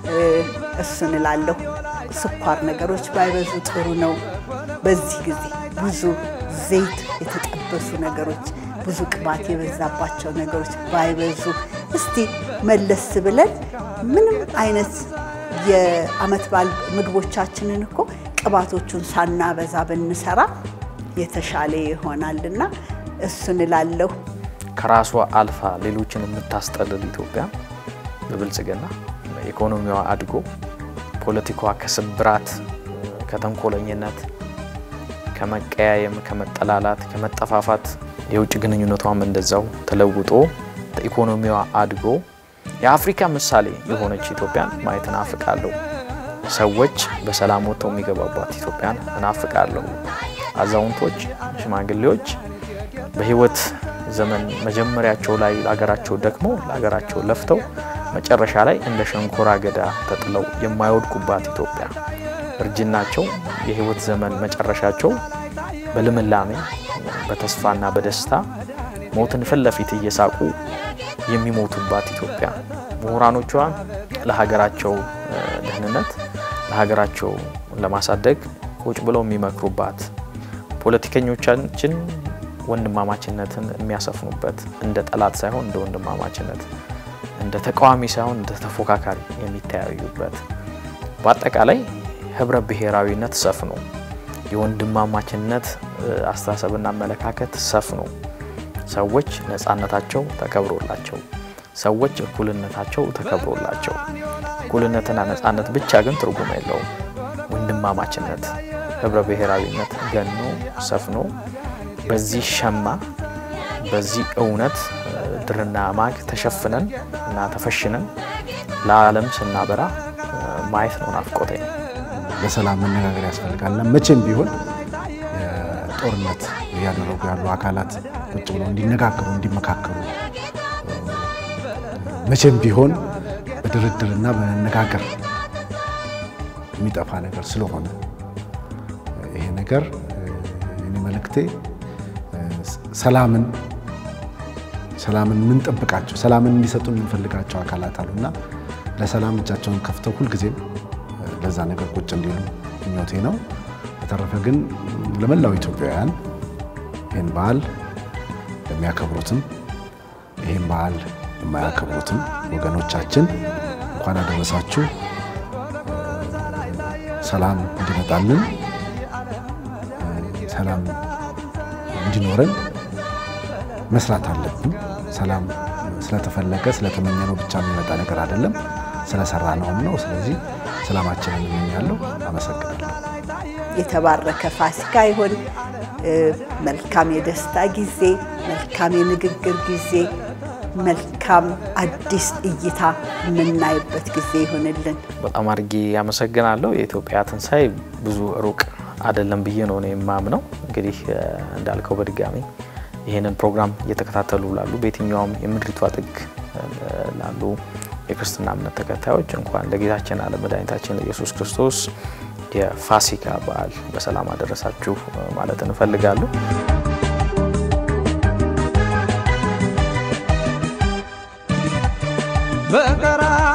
እሱን እላለሁ ስኳር ነገሮች ባይበዙ ጥሩ ነው በዚህ ጊዜ ብዙ ዘይት የተጠበሱ ነገሮች ብዙ ቅባት የበዛባቸው ነገሮች ባይበዙ እስቲ መለስ ብለን ምንም አይነት የአመት በዓል ምግቦቻችንን እኮ ቅባቶቹን ሳናበዛ ብንሰራ የተሻለ ይሆናልና እሱን እላለሁ ከራሷ አልፋ ሌሎችን የምታስጠልል ኢትዮጵያ በብልጽግና ኢኮኖሚዋ አድጎ ፖለቲካዋ ከስብራት ከተንኮለኝነት ከመቀያየም ከመጠላላት ከመጠፋፋት የውጭ ግንኙነቷም እንደዛው ተለውጦ ኢኮኖሚዋ አድጎ የአፍሪካ ምሳሌ የሆነች ኢትዮጵያን ማየት እናፍቃለሁ ሰዎች በሰላም ወጥተው የሚገባባት ኢትዮጵያን እናፍቃለሁ አዛውንቶች ሽማግሌዎች በህይወት ዘመን መጀመሪያቸው ላይ ለሀገራቸው ደክሞ ለሀገራቸው ለፍተው መጨረሻ ላይ እንደ ሸንኮራ አገዳ ተጥለው የማይወድቁባት ኢትዮጵያ እርጅናቸው የህይወት ዘመን መጨረሻቸው በልምላሜ በተስፋና በደስታ ሞትን ፍለፊት እየሳቁ የሚሞቱባት ኢትዮጵያ ምሁራኖቿ ለሀገራቸው ደህንነት ለሀገራቸው ለማሳደግ ቁጭ ብለው የሚመክሩባት ፖለቲከኞቻችን ወንድማማችነትን የሚያሰፍኑበት እንደ ጠላት ሳይሆን እንደ ወንድማማችነት እንደ ተቃዋሚ ሳይሆን እንደ ተፎካካሪ የሚታያዩበት በአጠቃላይ ህብረ ብሔራዊነት ሰፍኖ የወንድማማችነት አስተሳሰብና አመለካከት ሰፍኖ ሰዎች ነፃነታቸው ተከብሮላቸው ሰዎች እኩልነታቸው ተከብሮላቸው እኩልነትና ነፃነት ብቻ ግን ትርጉም የለውም ወንድማማችነት ህብረ ብሔራዊነት ገኖ ሰፍኖ በዚህ ሸማ በዚህ እውነት ድርና ማግ ተሸፍነን እና ተፈሽነን ለዓለም ስናበራ ማየት ነው ናፍቆቴ በሰላም መነጋገር ያስፈልጋል መቼም ቢሆን ጦርነት ያደረጉ ያሉ አካላት ቁጭ ብለው እንዲነጋገሩ እንዲመካከሩ መቼም ቢሆን በድርድርና በመነጋገር የሚጠፋ ነገር ስለሆነ ይሄ ነገር እኔ መልእክቴ ሰላምን ምን ጠብቃቸው ሰላምን እንዲሰጡን እንፈልጋቸው አካላት አሉና ለሰላም እጃቸውን ከፍተው ሁሉ ጊዜ ለዛ ነገር ቁጭ እንዲሉ ምኞቴ ነው በተረፈ ግን ለመላው ኢትዮጵያውያን ይሄን በዓል ለሚያከብሩትም ይሄን በዓል የማያከብሩትም ወገኖቻችን እንኳን አደረሳችሁ ሰላም እንዲመጣልን ሰላም እንዲኖረን መስራት አለብን ሰላም ስለተፈለገ ስለተመኘነው ብቻ የሚመጣ ነገር አይደለም ስለሰራነው ነው ስለዚህ ሰላማችንን እንመኛለሁ አመሰግናለሁ የተባረከ ፋሲካ ይሁን መልካም የደስታ ጊዜ መልካም የንግግር ጊዜ መልካም አዲስ እይታ የምናይበት ጊዜ ይሁንልን በጣም አርጌ ያመሰግናለሁ የኢትዮጵያ ትንሳኤ ብዙ ሩቅ አይደለም ብዬ ነው የማምነው እንግዲህ እንዳልከው በድጋሚ ይሄንን ፕሮግራም እየተከታተሉ ላሉ በየትኛውም የምድሪቷ ጥግ ላሉ የክርስትና እምነት ተከታዮች እንኳን ለጌታችን ለመድኃኒታችን ለኢየሱስ ክርስቶስ የፋሲካ በዓል በሰላም አደረሳችሁ ማለት እንፈልጋለሁ በቀራ